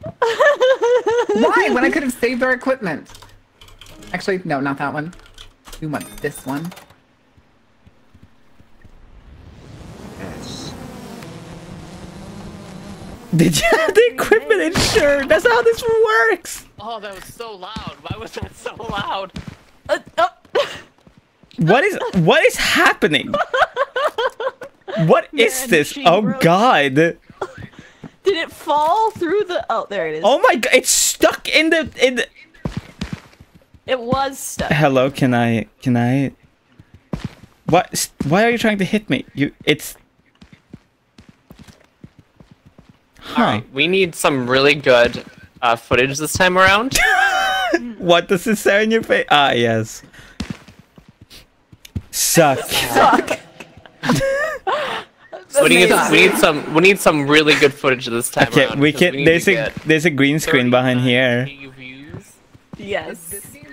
Why? When I could have saved our equipment. Actually, no, not that one. We want this one. S. Did you have the equipment insured? That's how this works! Oh, that was so loud. Why was that so loud? What is happening? What is Man, this? she Oh broke. God. Did it fall through the? Oh, there it is. Oh my God, it's stuck in the... It was stuck. Hello, can I... What? Why are you trying to hit me? It's... Huh. Alright, we need some really good footage this time around. What does it say on your face? Ah, yes. Suck. Suck. We need some really good footage this time Okay, around. we 'cause can. need There's to a get green screen behind here. 39K views. Yes.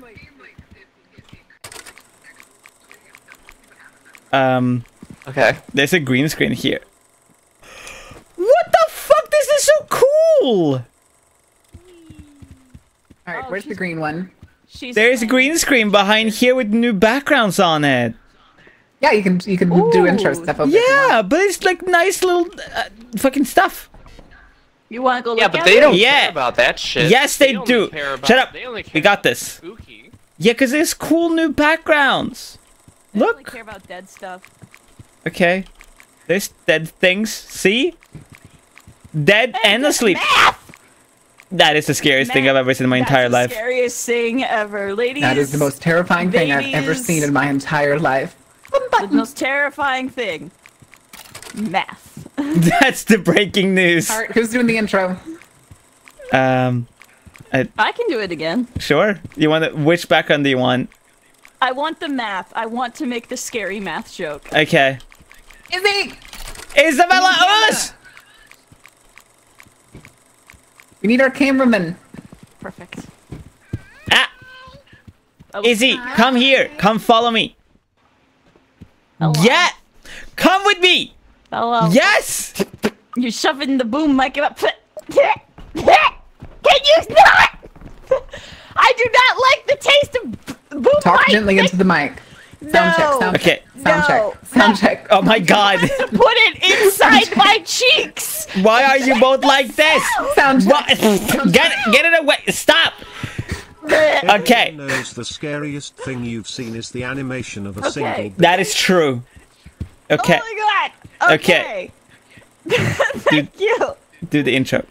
Okay. There's a green screen here. What the fuck? This is so cool. All right, where's the green one? There's a green screen behind here with new backgrounds on it. Yeah, you can do intro stuff over Yeah, but it's like nice little fucking stuff. You want to go look Yeah, but at they it? don't Yeah. care about that shit. Yes, they only do. care about- Shut up. They only care We got about this. Spooky. Yeah, because there's cool new backgrounds. I don't really Look. care about dead stuff. Okay. There's dead things. See? Dead and asleep. Math! That is the scariest thing I've ever seen in my entire life. That's the scariest thing ever. Ladies. That is the most terrifying thing I've ever ladies, seen in my entire life. The most terrifying thing. Math. That's the breaking news. All right, who's doing the intro? I can do it again. Sure. You want to, which background do you want? I want the math. I want to make the scary math joke. Okay. Izzy! Isabella Us! We need our cameraman. Perfect. Ah! Oh, Izzy, come here. Come follow me. hello. Yeah! Come with me! Hello. Yes! You're shoving the boom mic up. Can you not? I do not like the taste of boom Talk mic. gently into the mic. Sound check, sound Okay. check, sound No. check, sound check. Oh my god. Put it inside my cheeks. Why are you both like this? Sound check. What? Get it away. Stop. Okay. knows the scariest thing you've seen is the animation of a single. That is true. Okay. Oh my god. Okay. Thank you. Do the intro.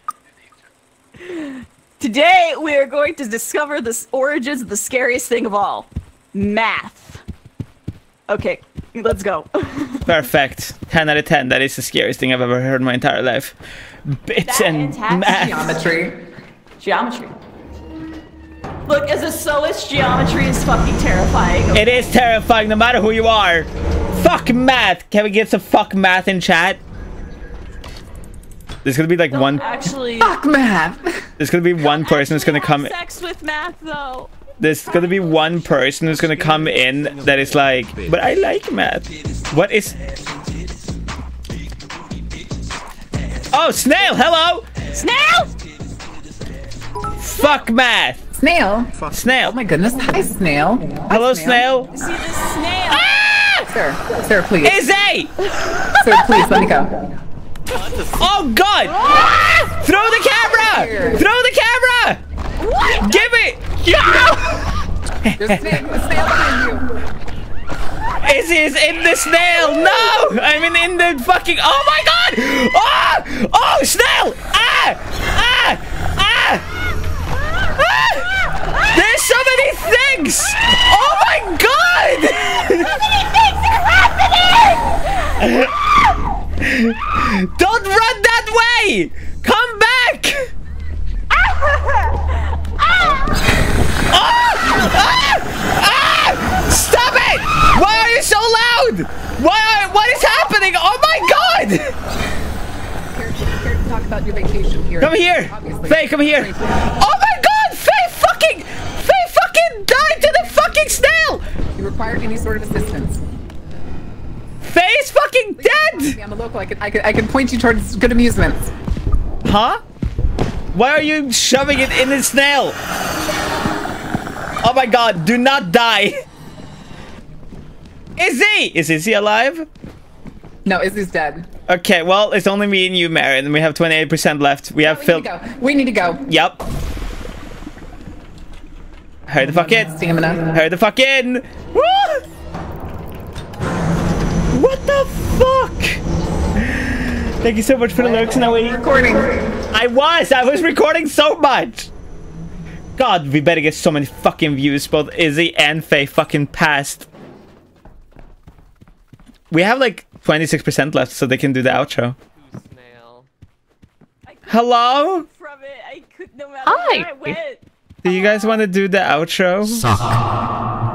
Today we are going to discover the origins of the scariest thing of all. Math. Okay, let's go. Perfect. 10 out of 10. That is the scariest thing I've ever heard in my entire life. Bits That and and math. Geometry. Geometry. Look, as a sewist, geometry is fucking terrifying. It is terrifying no matter who you are. Fuck math. Can we get some fuck math in chat? There's gonna be like one. Actually, Fuck math. There's gonna be one person who's gonna come. sex with math, though. There's gonna be one person who's gonna come in that is like, but I like math. What is? Oh, Snail! Hello! Snail! Fuck math! Snail. Snail! Oh my goodness. Hi, Snail. Hello, Snail! See this snail? Sir, please. Izzy! Sir, please, let me go. Oh God! Throw the camera! Throw the camera! What? Give it! There's snail behind you. Izzy is in the snail! No! I mean in the fucking. Oh my God! Oh! Oh! Snail! Ah! Ah! Ah! Ah! There's so many things! Oh my God! Don't run that way! Come back! Stop it! Why are you so loud? What is happening? Oh my God! Here to talk about your vacation here. Come here! Obviously. Faye, come here! Oh my God! Faye fucking died to the fucking snail! You require any sort of assistance? Faye is fucking dead! I'm a local. I can point you towards good amusements. Huh? Why are you shoving it in the snail? Oh my God, do not die! Izzy! Is Izzy alive? No, Izzy's dead. Okay, well, it's only me and you, Marin. We have 28% left. We have filled. We need to go. Yep. Hurry the fuck in. Stamina. Hurry the fuck in. Woo! What the fuck? Thank you so much for the lurks, Noe. Recording. I was recording so much. God, we better get so many fucking views. Both Izzy and Faye fucking passed. We have like 26% left, so they can do the outro. Snail. Hello? From it, I could no matter Hi. where I went. Do you guys want to do the outro?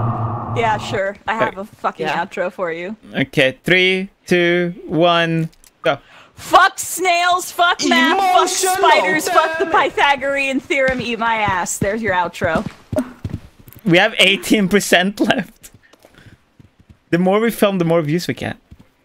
Yeah, sure. I have a fucking outro for you. Okay, 3, 2, 1. Go. Fuck snails, fuck math, fuck Emotional spiders, fuck the damage. Pythagorean theorem, eat my ass. There's your outro. We have 18% left. The more we film, the more views we get.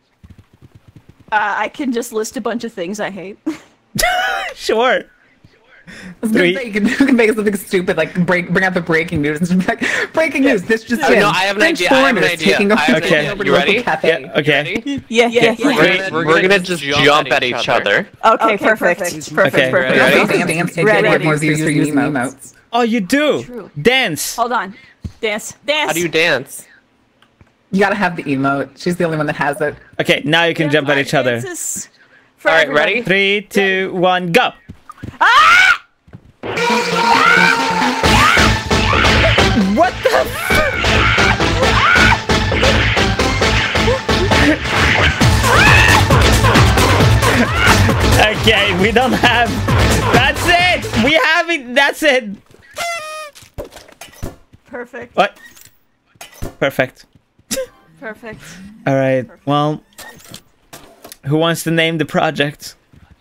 I can just list a bunch of things I hate. Sure. I was gonna Three. say, you can make something stupid, like bring out the breaking news and just be like, breaking news, this just Oh, in. no, I have an French idea, I have an foreigners idea, taking I have over an Okay. idea. over You the local ready? cafe. Yeah, okay. Ready? Yeah. We're gonna just jump at each other. Okay, perfect. Perfect, Okay. perfect. Ready? Don't dance, and Ready. get more views for using emotes. Oh, you do? True. Dance. Hold on. Dance. Dance. How do you dance? You gotta have the emote. She's the only one that has it. Okay, now you can jump at each other. Dances for All right, everyone. ready? 3, 2, 1, go. What the Okay, we don't have... That's it! We have it! That's it! Perfect. What? Perfect. Perfect. Alright, well... Who wants to name the project?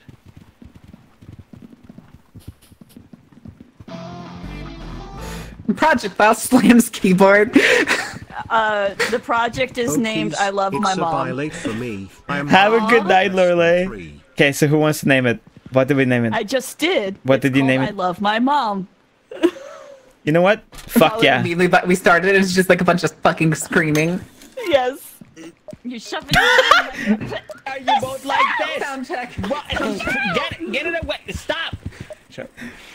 Project Boss slams keyboard. The project is named I Love My It's a Mom. violate for me. I am Have a good night, Lorelei. free. Okay, so who wants to name it? What did we name it? I just did. What It's did you called name I it? Love My Mom. You know what? Fuck yeah. Immediately, but we started, it's just like a bunch of fucking screaming. Yes. You shove it in my Are you both like this? Sound check. What? Get it away! Stop! Sure.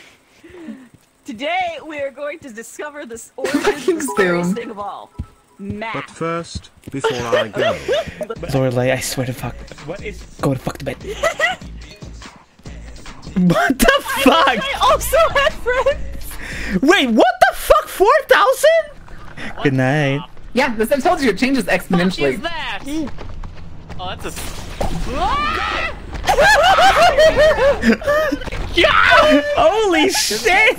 Today we are going to discover this origin Fucking the scariest Zoom. thing of all. Math. But first, before I go, Lorelei, I swear to fuck. What is... Go to fuck to bed. What the fuck? I also had friends. Wait, what the fuck? 4,000? Good night. Yeah, this I told you it changes exponentially. that? Oh, that's a... Holy shit!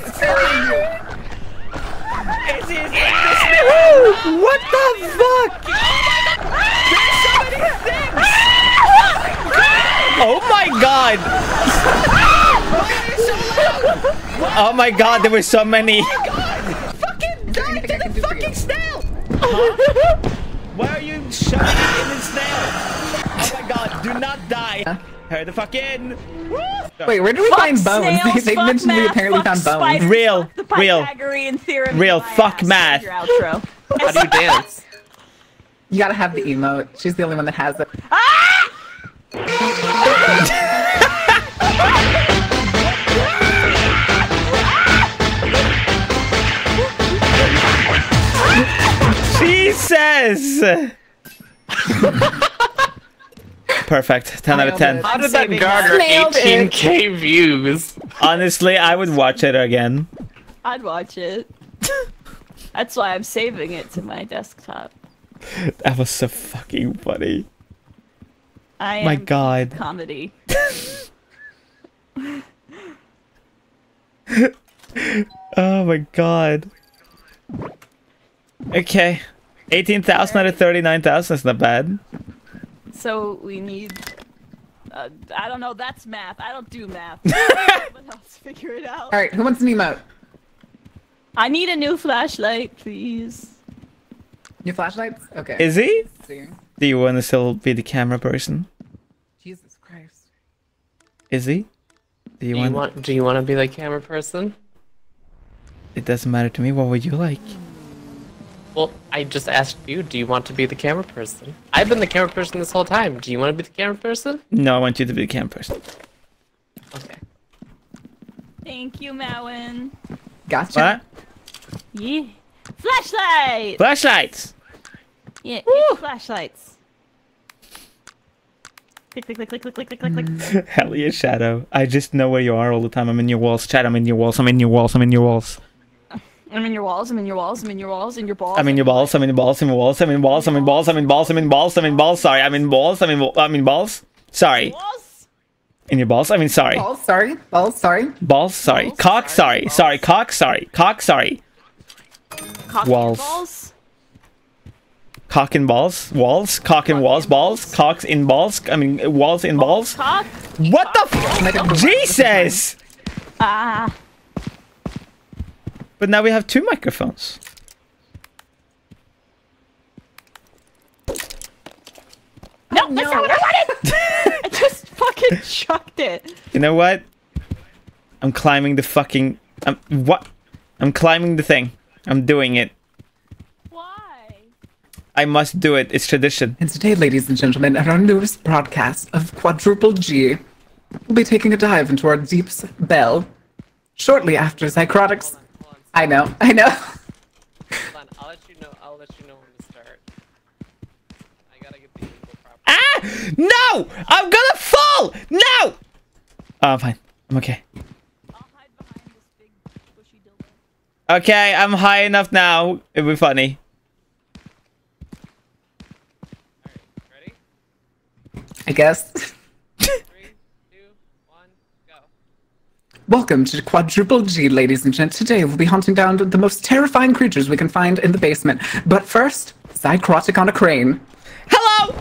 What the fuck? Oh my god! Oh my god, there were so many. Fucking die to the fucking snail! Why are you shoving it in the snail? Oh my god, do not die. Hurry the fuck in. Wait, where do we Fuck find bones? snails, They fuck mentioned we math, apparently fuck found bones. spiders, Real, fuck the real. Pythagorean theorem, Real, eat my fuck ass. math. Your outro. How do you dance? You gotta have the emote. She's the only one that has it. Jesus! Perfect. 10 out of 10. How did that saving garner that. Nailed it. 18k views? Honestly, I would watch it again. I'd watch it. That's why I'm saving it to my desktop. That was so fucking funny. I My am god. comedy. Oh my god. Okay. 18,000 out of 39,000 is not bad. So we need. I don't know. That's math. I don't do math. Someone else figure it out. Alright, who wants an emote? I need a new flashlight, please. New flashlights? Okay. Is he? Let's see. Do you want to still be the camera person? Jesus Christ. Is he? Do you want... Do you want to be the camera person? It doesn't matter to me. What would you like? Well, I just asked you, do you want to be the camera person? I've been the camera person this whole time. Do you want to be the camera person? No, I want you to be the camera person. Okay. Thank you, Mowen. Gotcha. What? Yeah. Flashlight! Flashlights! Yeah, get your flashlights. Click, click, click, click, click, click, click, click. Hell yeah, Shadow. I just know where you are all the time. I'm in your walls. Chat, I'm in your walls. I'm in your walls. I'm in your walls. I'm in your walls, I'm in your walls, I'm in your walls, in your balls. I'm in your balls. I'm in your balls. I'm in walls. I'm in balls. I'm in balls. I'm in balls. I'm in balls. I'm in balls. Sorry. I'm in balls. I'm in balls. Sorry. Walls? In your balls. I mean, sorry. Balls, sorry. Balls, sorry. Balls. Sorry. Cock. Sorry. Sorry. Cock. Sorry. Cock. Sorry. Cock Walls. balls? Cock in balls? Walls? Cock in walls? Balls? Cocks in balls? I mean, walls in balls? Cock? What the f- Jesus! Ah. But now we have 2 microphones. No, that's not what I wanted! I just fucking chucked it. You know what? I'm climbing the fucking... what? I'm climbing the thing. I'm doing it. Why? I must do it. It's tradition. And today, ladies and gentlemen, at our newest broadcast of Quadruple G, we'll be taking a dive into our deep's bell shortly after Zycrotics. I know. Hold on, I'll let you know when to start. I gotta get the legal property. Ah! No! I'm gonna fall! No! Oh, I'm fine. I'm okay. I'll hide behind this big bushy dildo. Okay, I'm high enough now. It'll be funny. Alright, ready? I guess. 3, 2, 1, go. Welcome to Quadruple G, ladies and gents. Today we'll be hunting down the most terrifying creatures we can find in the basement. But first, Zycrotic on a crane. Hello!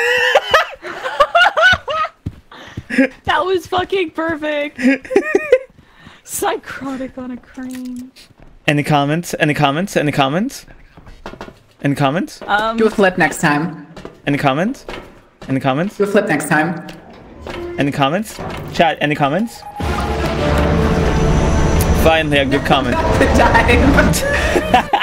That was fucking perfect. Psychotic on a crane. Any comments? Any comments? Any comments? Any comments? Do a flip next time. Any comments? Any comments? Do a flip next time. Any comments? Chat, any comments? Finally, a good comment. The dive.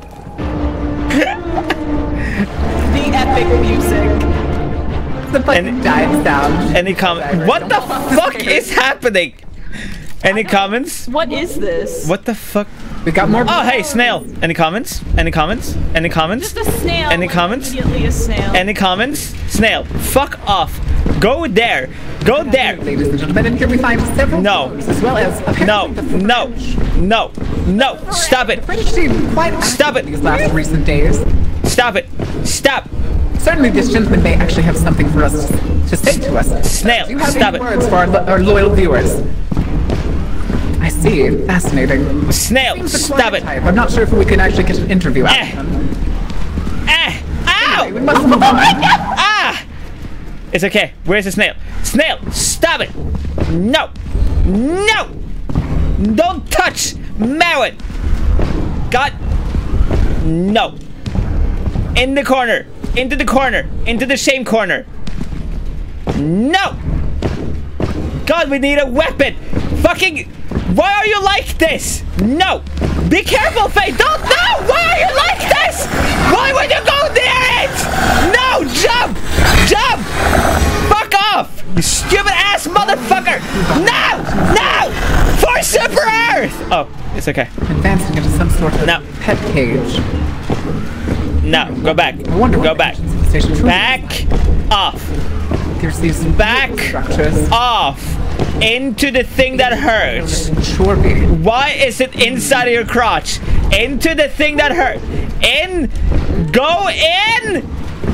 The epic music. The fucking dive sound. Any comment? What the fuck is happening? Any comments? What is this? What the fuck? We got more. Oh, hey, snail. Any comments? Any comments? Any comments? Just a snail. Any comments? Immediately a snail. Any comments? Snail. Fuck off. Go there. Go there. Ladies and gentlemen, and here we find several No. dogs, as well as No. apparently the No. No. No. Stop it. French seem quite Stop active it. these last recent days. Stop it. Stop. Certainly, this gentleman may actually have something for us to say to us. Snail. Do you have Stop any it. words for our loyal viewers? I see. Fascinating. Snail. Seems a Stop quiet it. type. I'm not sure if we can actually get an interview out of him. Ow! We must move on. Ah! It's okay. Where's the snail? Snail, stop it! No! No! Don't touch Marwyn! God! No! In the corner! Into the corner! Into the shame corner! No! God, we need a weapon! Fucking... Why are you like this? No! Be careful, Faye! Don't... No! Why are you like this? Why would you go near it? No! Jump! Jump! Fuck off! You stupid ass motherfucker! No! No! For Super Earth! Oh, it's okay. Advancing into some sort of No. pet cage. No, go back. I wonder what Go back. the station truly Back off. There's these Back structures. off. Into the thing that hurts. Chorby. Why is it inside of your crotch? Into the thing that hurt. In. Go in.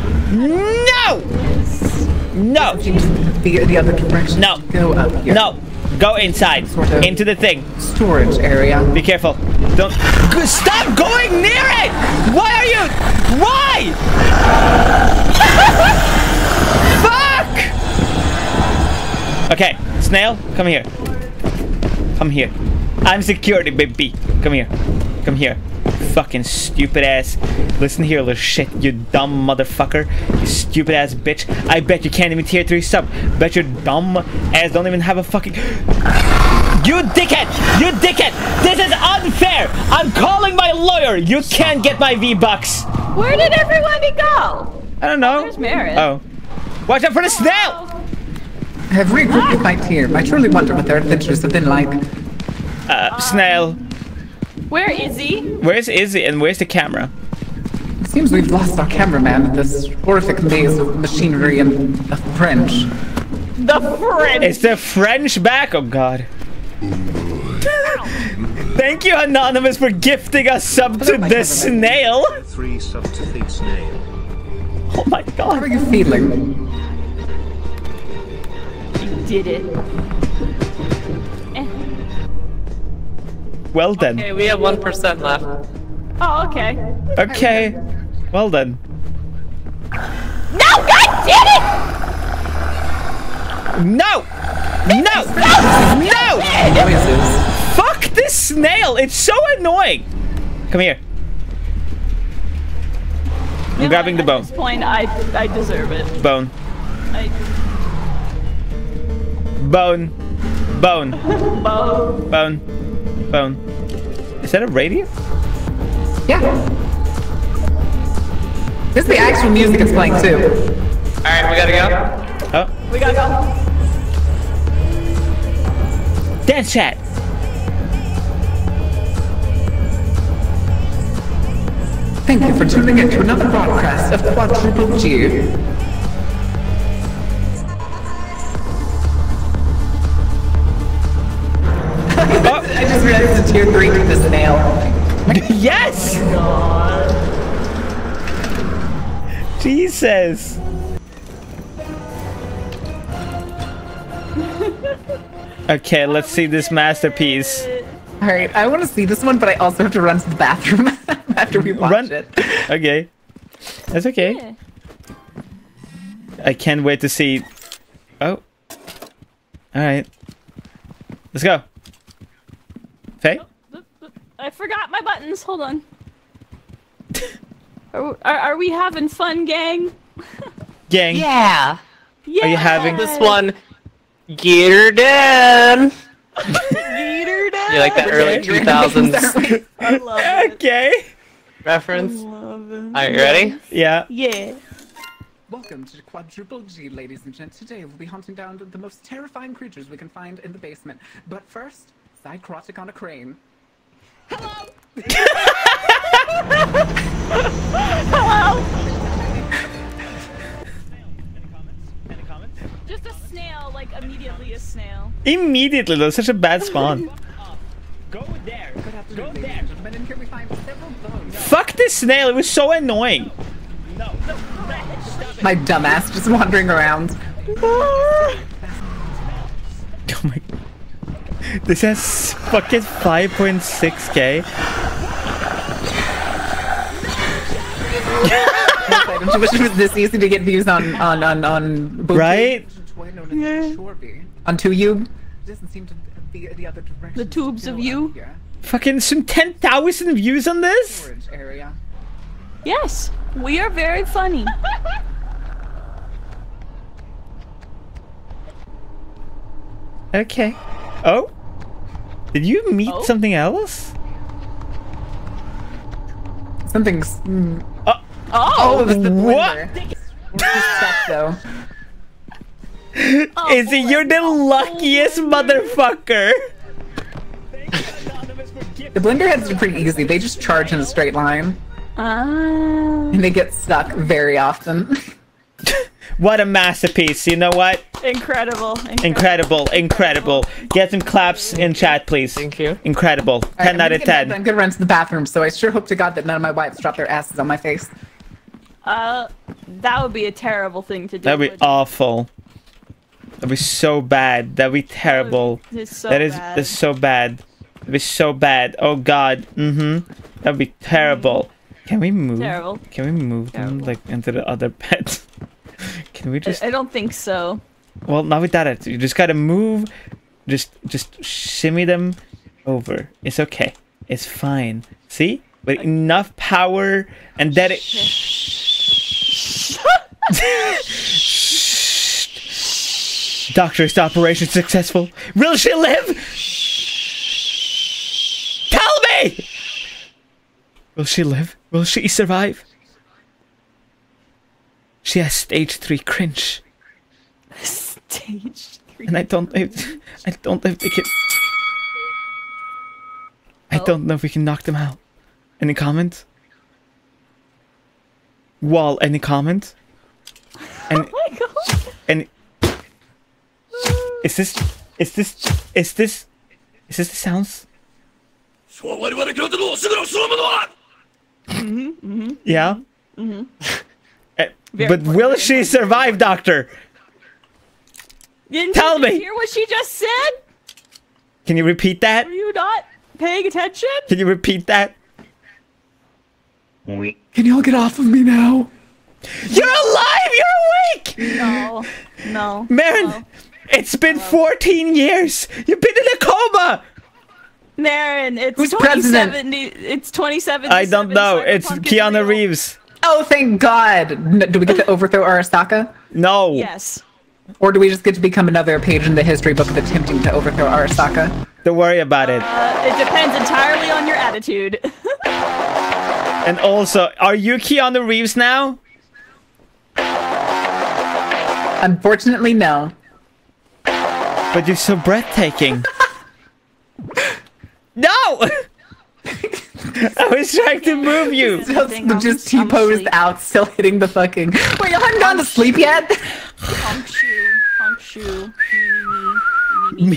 No. No. The other direction. No. Go up here. No. Go inside. Sort of Into the thing. storage area. Be careful. Don't. Stop going near it. Why are you? Why? Fuck. Okay. Snail, come here. Come here. I'm security, baby. Come here. Come here. Fucking stupid ass. Listen here, little shit. You dumb motherfucker. You stupid ass bitch. I bet you can't even tier 3 sub. Bet your dumb ass don't even have a fucking... You dickhead! You dickhead! This is unfair! I'm calling my lawyer! You can't get my V-Bucks! Where did everybody go? I don't know. There's Merritt. Oh. Watch out for the snail! I have regrouped with my team. I truly wonder what their adventures have been like. Snail. Where is he? Where's Izzy and where's the camera? It seems we've lost our cameraman in this horrific maze of machinery and the French. The French. Is the French back? Oh god. Thank you, Anonymous, for gifting a sub to the snail. 3 sub to the snail. Oh my How are god. you feeling? You did it. Well done. Okay, we have 1% left. Oh, okay. Okay. Well done. No! No! No! Fuck this snail! It's so annoying! Come here. I'm grabbing the bone. At this point, I deserve it. Bone. Bone. Bone. Bone. Bone. Bone. Is that a radio? Yeah. This is the actual music it's playing too. Alright, we gotta go. Oh. We gotta go. Dance chat. Thank you for tuning in to another broadcast of Quadruple G. I just realized it's tier 3 to the snail. Yes! Jesus. Okay, let's see this masterpiece. Alright, I want to see this one, but I also have to run to the bathroom after we watch it. Okay. That's okay. Yeah. I can't wait to see. Oh. Alright. Let's go. Faye? I forgot my buttons. Hold on. Are we having fun, gang? Gang. Yeah. Yeah. Are you having This one. Get her done. Get her down. You like that early 2000s I love it. Okay. reference? Love it. Are you ready? Yeah. Yeah. Welcome to Quadruple G, ladies and gents. Today we'll be hunting down the most terrifying creatures we can find in the basement. But first, Psychotic on a crane. Hello. Hello. Any comments? Just a snail, like immediately a snail. Immediately, though. Such a bad spawn. Go there. Good afternoon, Go ladies there. and gentlemen. In here we find several bones. Fuck this snail. It was so annoying. No. My dumbass just wandering around. Oh my. This has fucking 5.6k. I wish it was this easy to get views on Right? On 2U. Doesn't seem to be the other direction. The tubes of you. Yeah. Fucking some 10,000 views on this? Storage area. Yes, we are very funny. Okay. Oh? Did you meet Oh? something else? Something's. Oh, Oh, it was the what? blender. Stuff, though. Izzy, you're the luckiest motherfucker. The blender heads are pretty easy. They just charge in a straight line. And they get stuck very often. What a masterpiece. You know what? Incredible. Incredible. Incredible. Get some claps in chat, please. Thank you. Incredible. 10 out of 10. I'm gonna run to the bathroom, so I sure hope to God that none of my wives drop their asses on my face. That would be a terrible thing to do. That'd be wouldn't it? awful. That'd be so bad. That'd be terrible. It's so That is bad. that's so bad. That'd be so bad. Oh god. Mm-hmm. That'd be terrible. Can we move? Terrible. Can we move them Terrible. like into the other bed? Can we just I don't think so. well not with that. You just gotta move. Just shimmy them over. It's okay. It's fine. See? With enough power and Doctor, is the operation successful? Will she live? Tell me! Will she live? Will she survive? She has stage 3 cringe. Stage 3. And I don't know if we can... I don't know if we can knock them out. Any comment? Wall, any comment? And, Oh my god. and is this the sounds? Yeah? But will she survive, Doctor? Didn't Tell you just me. hear what she just said? Can you repeat that? Were you not paying attention? Can you repeat that? Can y'all get off of me now? You're alive! You're awake! No. No. Marin, No. it's been 14 years! You've been in a coma! Marin, it's Who's president? 2070. It's 2077. I don't know. It's Cyberpunk is Keanu real. Reeves. Oh, thank God! Do we get to overthrow Arasaka? No. Yes. Or do we just get to become another page in the history book of attempting to overthrow Arasaka? Don't worry about it. It depends entirely on your attitude. And also, are you Keanu Reeves now? Unfortunately, no. But you're so breathtaking. No! I was trying to move you. Just T-posed out, still hitting the fucking... Wait, you haven't gone to sleep yet? Honk shoe. Honk shoe. Me.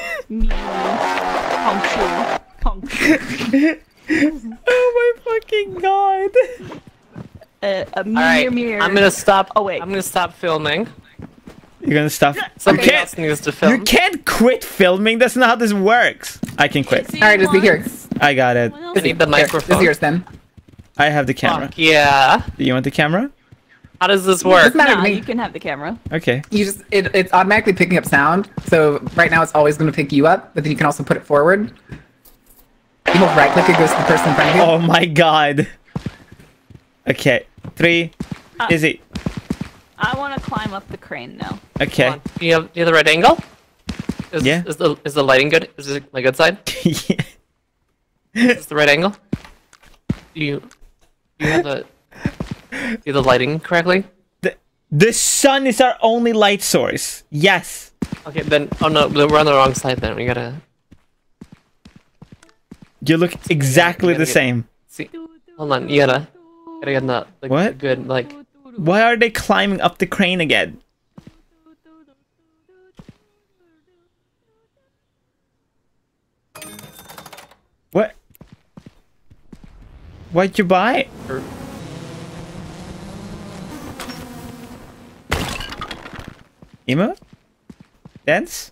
Honk shoe. Honk shoe. Oh my fucking god. Alright, Mirror. I'm gonna stop. Oh, wait. I'm gonna stop filming. You're gonna stop. Somebody You else needs to film. You can't quit filming. That's not how this works. I can quit. Alright, just be here. I got it. I need the This microphone. is yours then. I have the camera. Fuck yeah. Do you want the camera? How does this work? Doesn't matter Nah, to me. you can have the camera. Okay. You just it's automatically picking up sound. So right now it's always going to pick you up, but then you can also put it forward. You hold right click, it goes to the person in front of you. Oh my god. Okay. 3. Izzy. I want to climb up the crane now. Okay. Come on. Do you have the right angle? Yeah. Is the lighting good? Is it my good side? Yeah. Is this the right angle? Do you have the lighting correctly? The sun is our only light source. Yes. Okay, then. Oh no, we're on the wrong side. Then we gotta You look exactly gotta the get- same. see. Hold on, you gotta get the What? good like. Why are they climbing up the crane again? What? What'd you buy? Emo? Dance?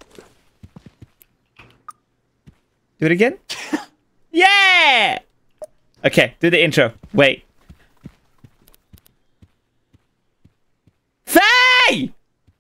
Do it again? Yeah! Okay, do the intro. Wait. Faye!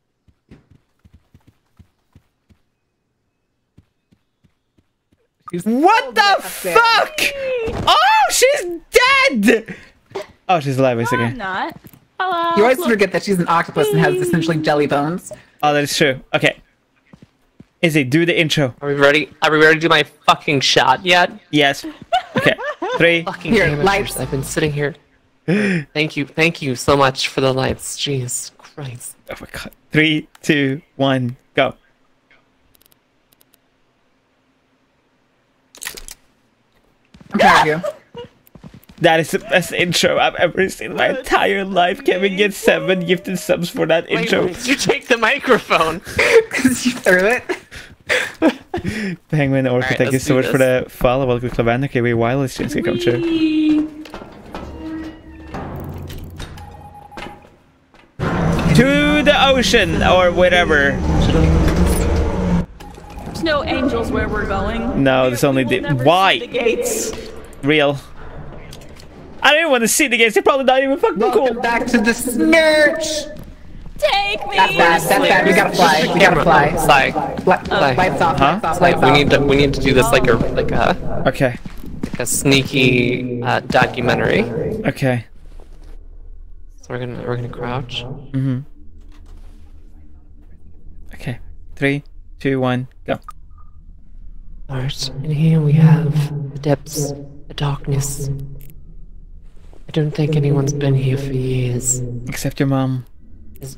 What the fuck? Oh, she's dead! Oh, she's alive, I'm basically. not. Hello. You always Look. forget that she's an octopus and has essentially jelly bones. Oh, that is true. Okay. Izzy, do the intro. Are we ready? Are we ready to do my fucking shot yet? Yes. Okay. 3. Fucking Here, amateurs, lights. I've been sitting here. Thank you so much for the lights. Jeez Christ. Oh my god. 3, 2, 1, go. I'm proud of you. That is the best intro I've ever seen in my entire life. Kevin gets 7 gifted subs for that intro. Wait, you take the microphone. Because you threw it. Penguin Orca, Alright, thank you let's so do much for the follow. Welcome to Club Anarchy. We wireless dreams can come true. To the ocean or whatever. There's no angels where we're going. No, there's only We the. will never Why? see the gates. Real. I don't even want to see the gates. They're probably not even fucking Welcome cool. back to the Smirch! Take me. That's bad. We gotta fly. We gotta fly. Sai, Lights off. Huh? Lights off. Sai, Lights off. we need to do this like a Okay. sneaky documentary. Okay. So we're gonna crouch. Okay. 3, 2, 1, go. Alright, and here we have the depths, the darkness. I don't think anyone's been here for years. Except your mom. Is-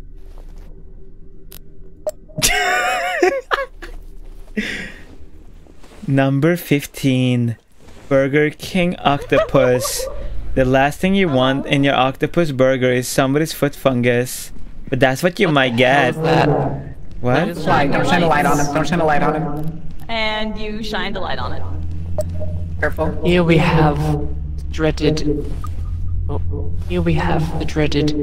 Number 15. Burger King Octopus. The last thing you want in your octopus burger is somebody's foot fungus. But that's what you might get. How's that? What? Fly. Don't shine a light on him. Don't shine a light on him. And you shined a light on it. Careful. Here we have the dreaded. Oh, here we have the dreaded.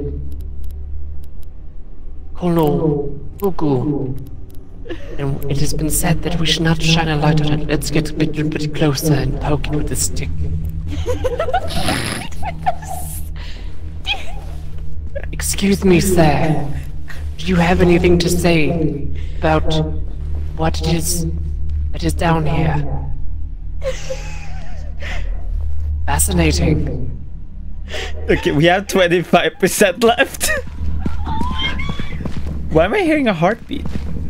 Kolo Ugu. And it has been said that we should not shine a light on it. Let's get a bit closer and poke it with a stick. Excuse me, sir. Do you have anything to say about what it is that is down here? Fascinating. Okay, we have 25% left. Why am I hearing a heartbeat?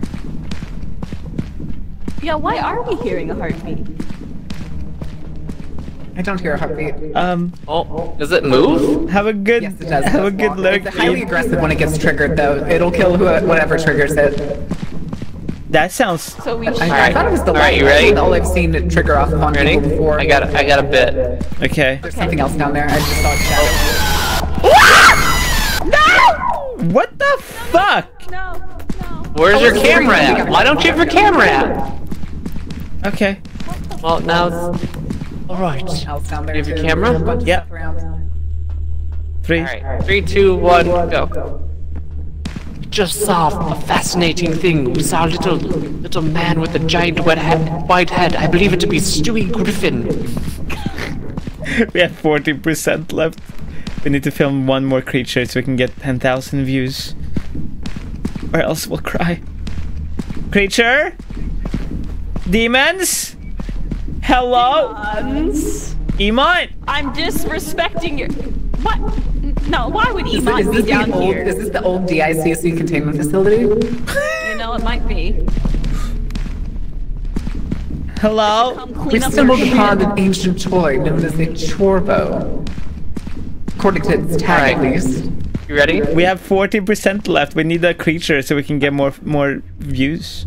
Yeah, why are we hearing a heartbeat? I don't hear a heartbeat. Oh, does it move? Have a good, Yes, it does. have a good look. It's highly aggressive when it gets triggered, though. It'll kill whatever triggers it. That sounds. So we I Alright. thought it was the Alright, light. you ready? That's all I've seen it trigger off upon Ready? people before. I got a bit. Okay. There's something else down there. I just saw a shadow. What the fuck? No, no. Where's your camera at? Why don't you have your camera at? Okay. Well, now it's... Alright. Else down there You have your too. camera? There's a bunch of Yep. stuff around. 3. Alright, 3, 2, 1, go. Just saw a fascinating thing. We saw a little man with a giant white head. I believe it to be Stewie Griffin. We have 40% left. We need to film one more creature so we can get 10,000 views. Or else we'll cry. Creature? Demons? Hello? Iman? I'm disrespecting your. What? No, why would Is Iman be this down the old, here? is this the old DICC containment facility? You know, it might be. Hello? Come We clean up stumbled your upon shit. an ancient toy known as a chorbo. According to its tag, at Alright. least. You ready? We have 40% left. We need a creature so we can get more views.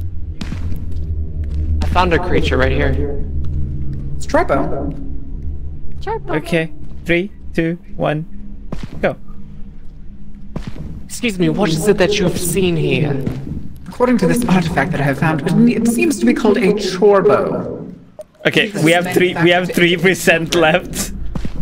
I found a creature right here. It's Tripo. Okay. 3, 2, 1, go. Excuse me, what is it that you have seen here? According to this artifact that I have found, it seems to be called a chorbo. Okay, we have 3% left.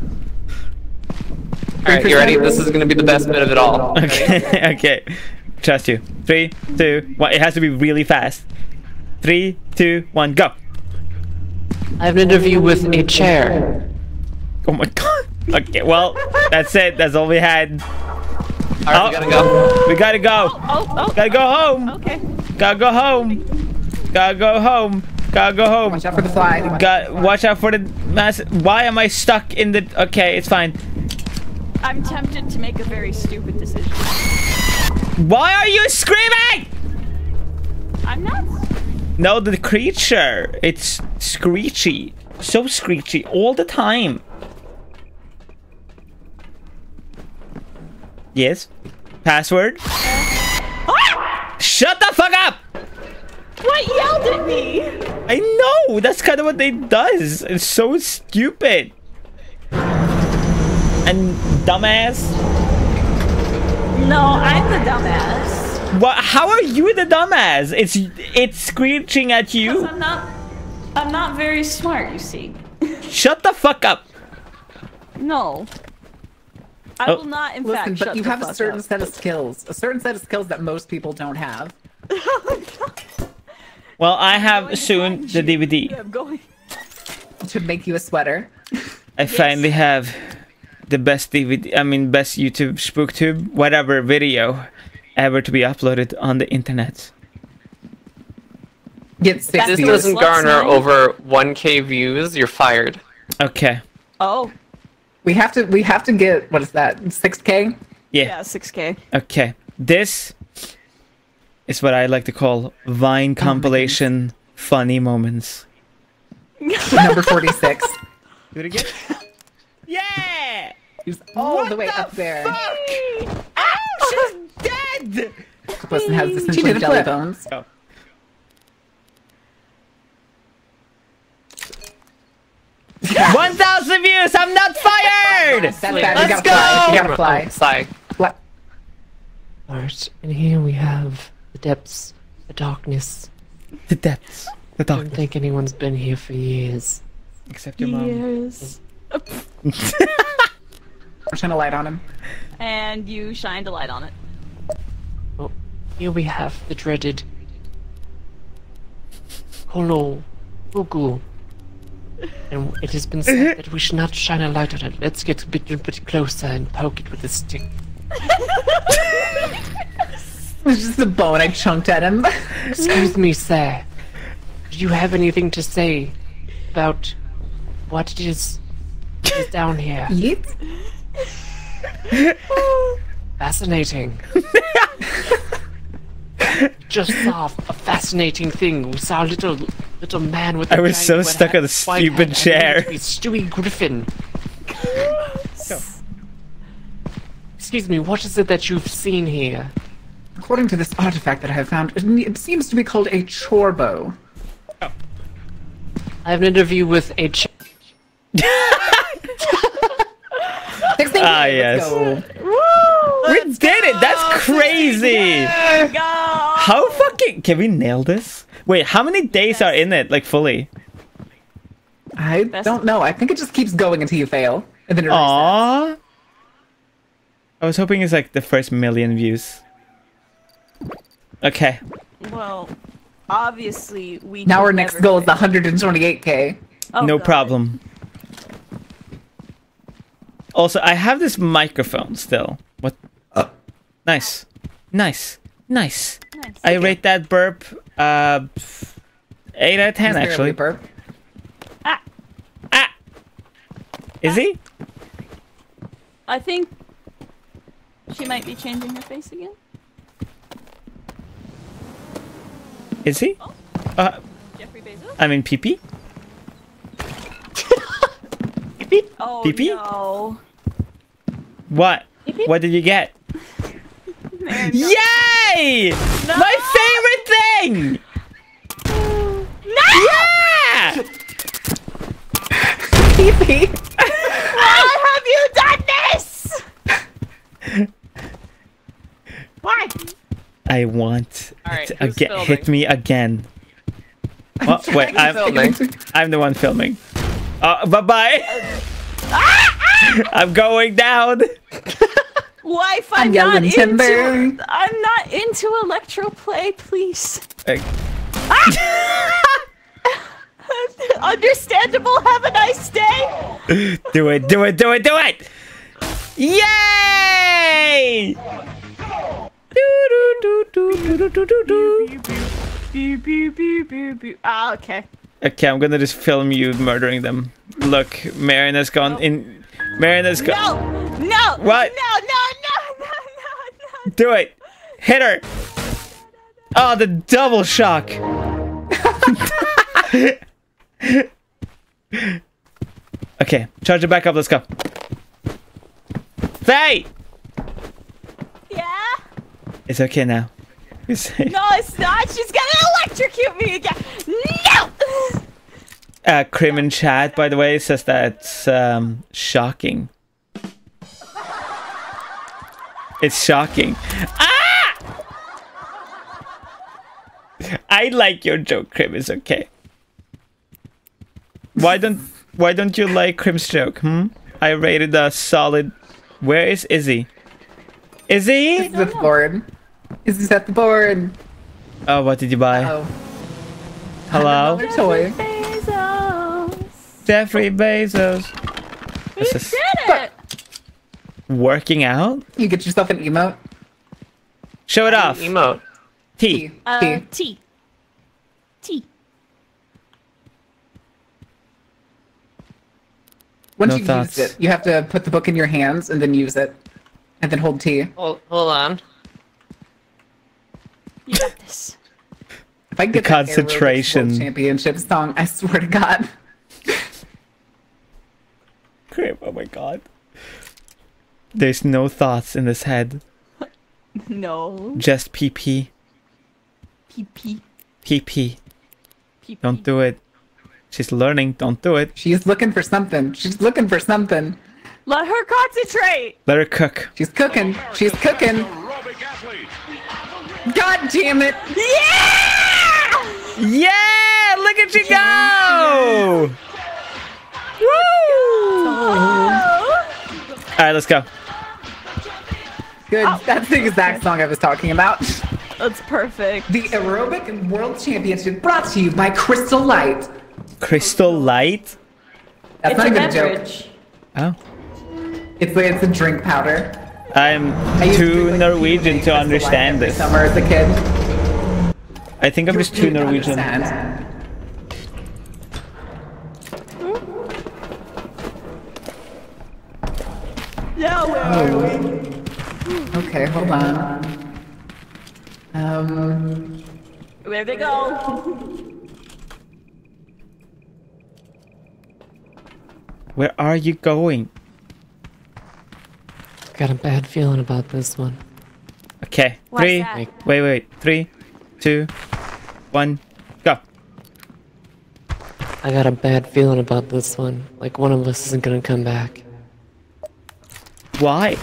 Alright, you ready? This is gonna be the best bit of it all. Okay, okay. Trust you. 3, 2, 1. It has to be really fast. 3, 2, 1, go. I have an interview with a chair. Oh my god. Okay, well, that's it. That's all we had. Alright, we gotta go. We gotta go. Oh, Gotta go home. okay. Gotta go home. Gotta go home. Gotta go home. Watch out for the fly. Watch out for the mass. Why am I stuck in the? Okay, it's fine. I'm tempted to make a very stupid decision. Why are you screaming? I'm not. No, the creature. It's screechy. So screechy all the time. Yes. Password. Shut the fuck up! What yelled at me? I know. That's kind of what they does. It's so stupid. And dumbass. No, I'm the dumbass. What? How are you the dumbass? It's screeching at you. I'm not very smart, you see. Shut the fuck up. No. I Oh. will not, in Listen, fact, but shut you the have a fuck certain up. set of skills. A certain set of skills that most people don't have. Well, I have soon the DVD. I'm going. To make you a sweater. I finally have the best DVD. I mean, best YouTube SpookTube, whatever video ever to be uploaded on the internet. Get 6 If this views. doesn't Let's garner know. over 1K views, you're fired. Okay. Oh, We have to get, what is that, 6K? Yeah. yeah, 6K. Okay. This is what I like to call Vine compilation funny moments. Number 46. Do it again. Yeah! He's all What the way the up there. Fuck! Ow! She's dead! The person has She essentially did a Oh. jelly flip. bones. Go. 1,000 views! I'm not fired! That's bad. Let's You gotta go! fly. Sigh. Fly. Alright, and here we have the depths, the darkness. The depths. The I don't dark. think anyone's been here for years. Except your mom. Years. Shine a light on him. And you shined a light on it. Oh, here we have the dreaded Holo Ugu. And it has been said that we should not shine a light on it. Let's get a bit closer and poke it with a stick. was just a bone I chunked at him. Excuse me, sir. Do you have anything to say about what it is down here? Yeet. Fascinating. Just saw a fascinating thing. We saw a little man with. I was so stuck on the stupid chair. Stewie Griffin. Excuse me. What is it that you've seen here? According to this artifact that I have found, it seems to be called a chorbo. I have an interview with a. Yes. We did it! That's crazy! How fucking... Can we nail this? Wait, how many days are in it, like, fully? I don't know. I think it just keeps going until you fail. And then it resets. Aww. I was hoping it's, like, the first 1,000,000 views. Okay. Well, obviously, we Now can our next never goal is fail. 128k. Oh, No God. problem. Also, I have this microphone still. What? Nice. Nice. Nice. Nice. I rate that burp 8 out of 10 actually. Burp. Ah! Is he? I think she might be changing her face again. Is he? Jeffrey Bezos? I mean PP? Oh, Pee-pee? no. What? What did you get? Yay! No! My favorite thing! No! Yeah! Pee-pee. Why have you done this? Why? I want Alright, it who's again. filming? Hit me again. Oh, wait, I'm the one filming. Bye-bye. I'm going down. Wife, I'm I'm not yelling into. timber. I'm not into electroplay, please. Like, Understandable. Have a nice day. do it, do it, do it, do it! Yay! Ah, okay. Okay, I'm gonna just film you murdering them. Look, Marion has gone in. Marion has gone. No, no. What? No. Do it! Hit her! Oh, the double shock! Okay, charge it back up, let's go. Faye! Yeah? It's okay now. It's safe. No, it's not. She's gonna electrocute me again. No! Crim in chat, by the way, says that's shocking. It's shocking. Ah! I like your joke, Crim. It's okay. Why don't you like Crim's joke? I rated a solid. Where is Izzy? Izzy? Is the board? Is this at the board? Oh, what did you buy? Oh. Hello? Another toy. Jeffrey Bezos. He did it! Working out? You get yourself an emote. Show it off. Emote. T. T. Once No you've thoughts. used it, you have to put the book in your hands and then use it. And then hold T. Hold on. You got this. If I can The get that Aerobics concentration. World Championship song, I swear to God. Crim, oh my god. There's no thoughts in this head. No. Just PP. PP. PP. Don't do it. She's learning. Don't do it. She's looking for something. She's looking for something. Let her concentrate. Let her cook. She's cooking. She's cooking. God damn it. Yeah! Yeah! Look at you go! Woo! Alright, let's go. Good. That's the exact song I was talking about. That's perfect. The Aerobic World Championship brought to you by Crystal Light. Crystal Light? That's It's not a even a joke. beverage. Oh. It's a drink powder. I'm I used to too do, like, Norwegian PUBG to Crystal understand every this. Summer as a kid. I think I'm just too You would Norwegian. understand. Yeah, where are we? Okay, hold on. Where'd they go? Where are you going? Got a bad feeling about this one. Okay, What's 3. that? Wait. 3, 2, 1, go. I got a bad feeling about this one. Like one of us isn't gonna come back. Why?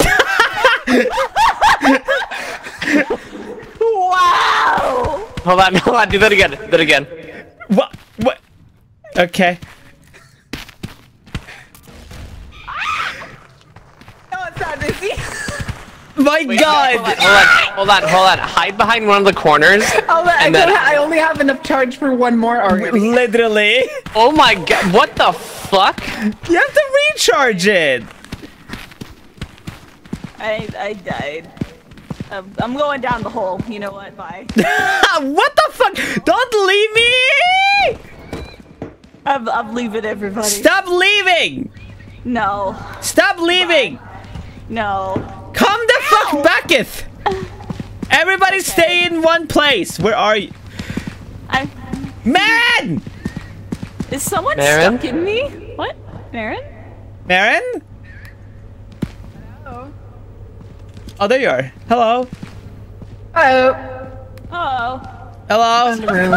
Wow! Hold on, do that again. Do that again. What? What? Okay. No, it's not busy. My God! Hold on. Hide behind one of the corners. And then, I only have enough charge for one more already. Literally. oh my god, what the fuck? You have to recharge it. I died. I'm going down the hole. You know what? Bye. What the fuck? Don't leave me! I'm leaving everybody. Stop leaving! No. Stop leaving! No. Come the fuck backeth! Everybody stay in one place. Where are you? Marin! Is someone Marin? stuck in me? What? Marin? Marin? Oh, there you are. Hello. Hello. Oh. Hello.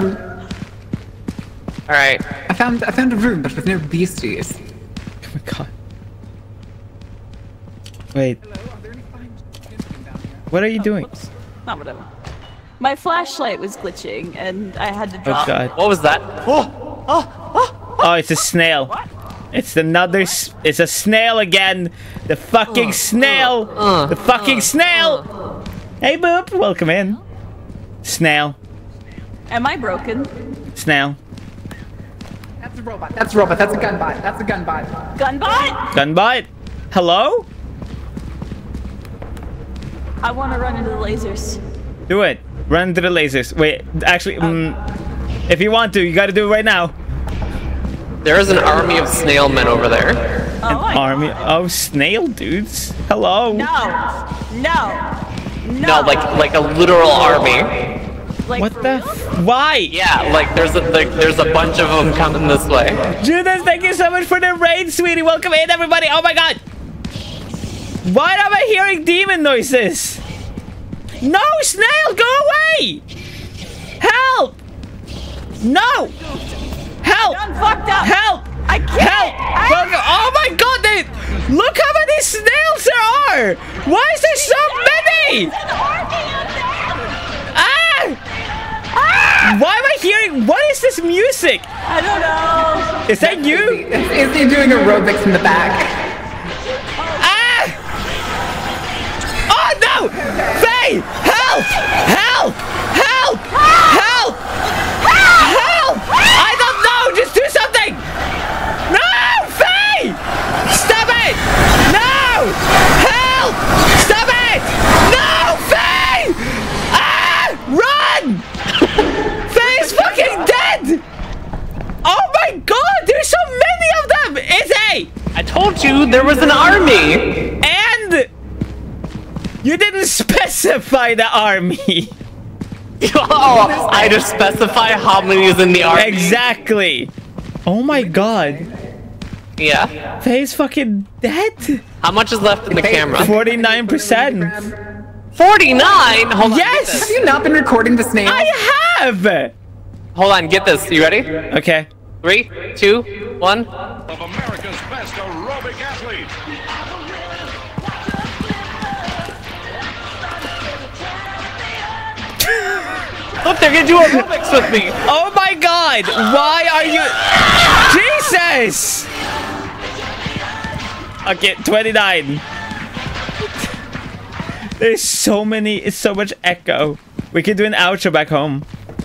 Alright. I found a room, but with no beasties. Oh my God. Wait. What are you doing? Whoops. Not whatever. My flashlight was glitching, and I had to Oh drop. God. What was that? Oh, it's a snail. It's another. It's a snail again. The fucking snail. The fucking snail. Hey, Boop. Welcome in. Snail. Am I broken? Snail. That's a robot. That's a robot. That's a gun bot. That's a gun bot. Gunbot? Gunbot. Hello? I want to run into the lasers. Do it. Run into the lasers. Wait. Actually, if you want to, you gotta do it right now. There is an army of snail men over there. An army of snail dudes. Hello. No. No, like a literal army. Like, What for the? real? Why? Yeah, like there's a bunch of them coming this way. Judas, thank you so much for the raid, sweetie. Welcome in, everybody. Oh my God. Why am I hearing demon noises? No, snail, go away! Help! No! Help! I'm fucked up. Help! I can't. Help! Welcome. Oh my God! Look how many snails there are! Why is there so many? Why am I hearing? What is this music? I don't know. Is that you? Is he doing aerobics in the back? Oh no! Faye! Help! Help! Help! Help! Help! I don't know! Just do something! No! Faye! Stop it! No! Help! Stop it! No! Faye! Run! Faye's fucking dead! Oh my God! There's so many of them! Izzy! I told you there was an army! And you didn't specify the army. Oh, I just specify how many is in the army. Exactly. Oh my God. Yeah. Faye's fucking dead. How much is left in the camera? 49%. 49? Hold on. Yes! Get Have you not been recording the snails? I have. Hold on, get this. You ready? Okay. 3, 2, 1. Of America's best aerobic athletes. Look, they're gonna do aerobics with me. Oh my God. Why are you? Jesus. Okay, 29. There's so many. It's so much echo. We could do an outro back home.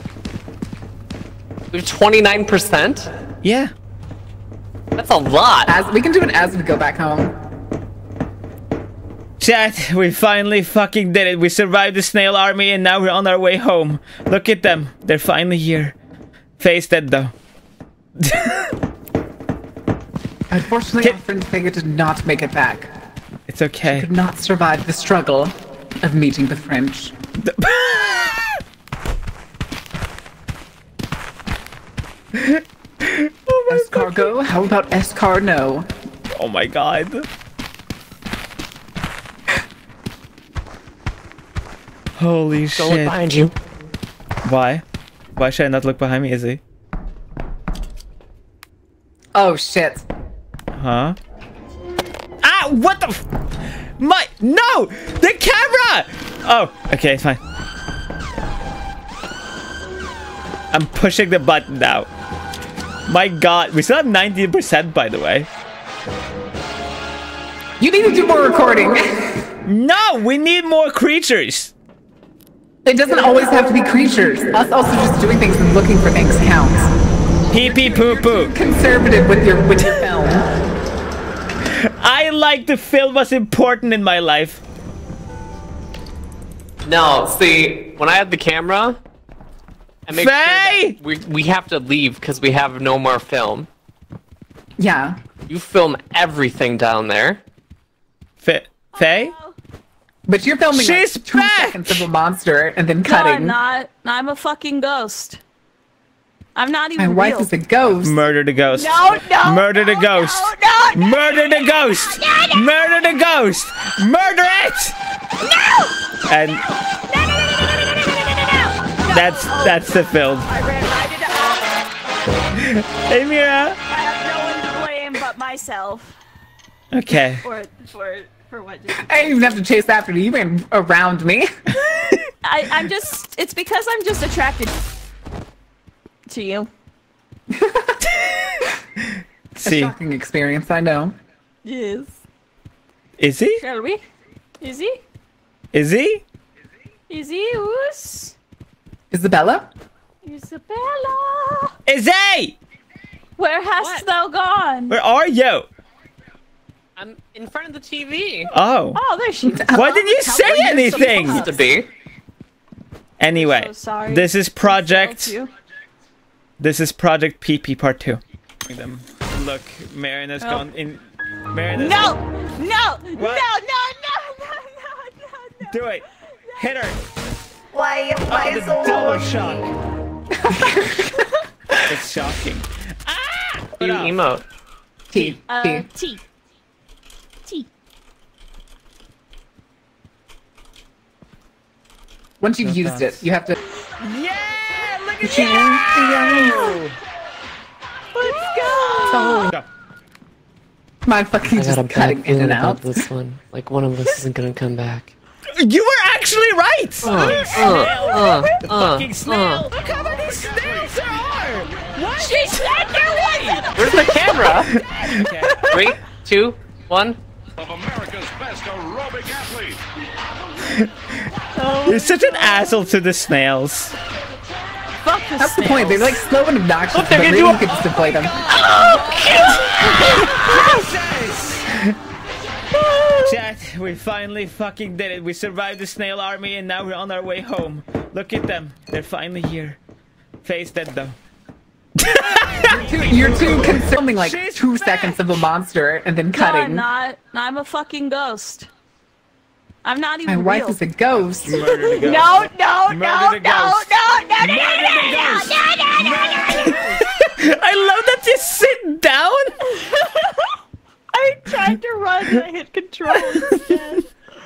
We have 29%? Yeah. That's a lot. We can do it as we go back home. Chat, we finally fucking did it. We survived the snail army and now we're on our way home. Look at them. They're finally here. Faye's dead though. Unfortunately, our friend Vega did not make it back. It's okay. Could not survive the struggle of meeting the French. Escargot? How about escarno? Oh my god. Holy Go shit. look behind you. Why? Why should I not look behind me, Izzy? Oh shit. Huh? Ah! What the f- No! The camera! Oh, okay, it's fine. I'm pushing the button now. My god, we still have 19% by the way. You need to do more recording. No, we need more creatures. It doesn't always have to be creatures. Us also just doing things and looking for things counts. Pee pee poo poo. Conservative with your film. I like the film was important in my life. No, see, when I had the camera, I make sure that we have to leave because we have no more film. Yeah. You film everything down there. Faye? But you're filming She's like 2 seconds of a monster and then cutting. No, I'm not. I'm a fucking ghost. I'm not even My wife real. is a ghost. Murder the ghost. No, no. Murder the ghost. No. Murder the ghost. Murder the ghost. Murder it. No. And that's the film. I ran right into Hey Mira. I have no one to blame but myself. Okay. For what? I didn't even have to chase after you. You ran around me. I'm just. It's because I'm just attracted to you. See. A shocking experience, I know. Yes. Is he? Shall we? Is he? Is he? Is he? Who's? Isabella? Isabella. Is he? Where hast thou gone? Where are you? I'm in front of the TV. Oh. Oh, there she is. Why didn't you say anything? Supposed to be. Anyway, So sorry. this is project. You. This is Project PP Part 2. Look, Marion has gone in. Marion has No! No! What? No! Do it. Hit her. Why Oh, the double shock. It's shocking. Ah! You emote. T. T. Once you've used it, you have to. Yeah! Look at you! Let's go! Go. My fucking I got a just cutting bad in feeling and about out. this one. Like one of us isn't gonna come back. You were actually right! The fucking snail! uh. Look how many snails there are! What? She said there wasn't! Where's the camera? Okay. 3, 2, 1. Of America's best aerobic athlete. You're such an asshole to the snails. Fuck the That's the point. They're like slow and obnoxious, Look, they're but gonna really do you could just deploy them. Chat, we finally fucking did it. We survived the snail army and now we're on our way home. Look at them. They're finally here. Faye's dead though. You're too consuming like She's 2 back. seconds of a monster and then No, cutting. I'm not. I'm a fucking ghost. I'm not My even wife real. is a ghost. Murder the ghost. No! Murder the ghost. I love that you sit down. I tried to run and I hit control instead.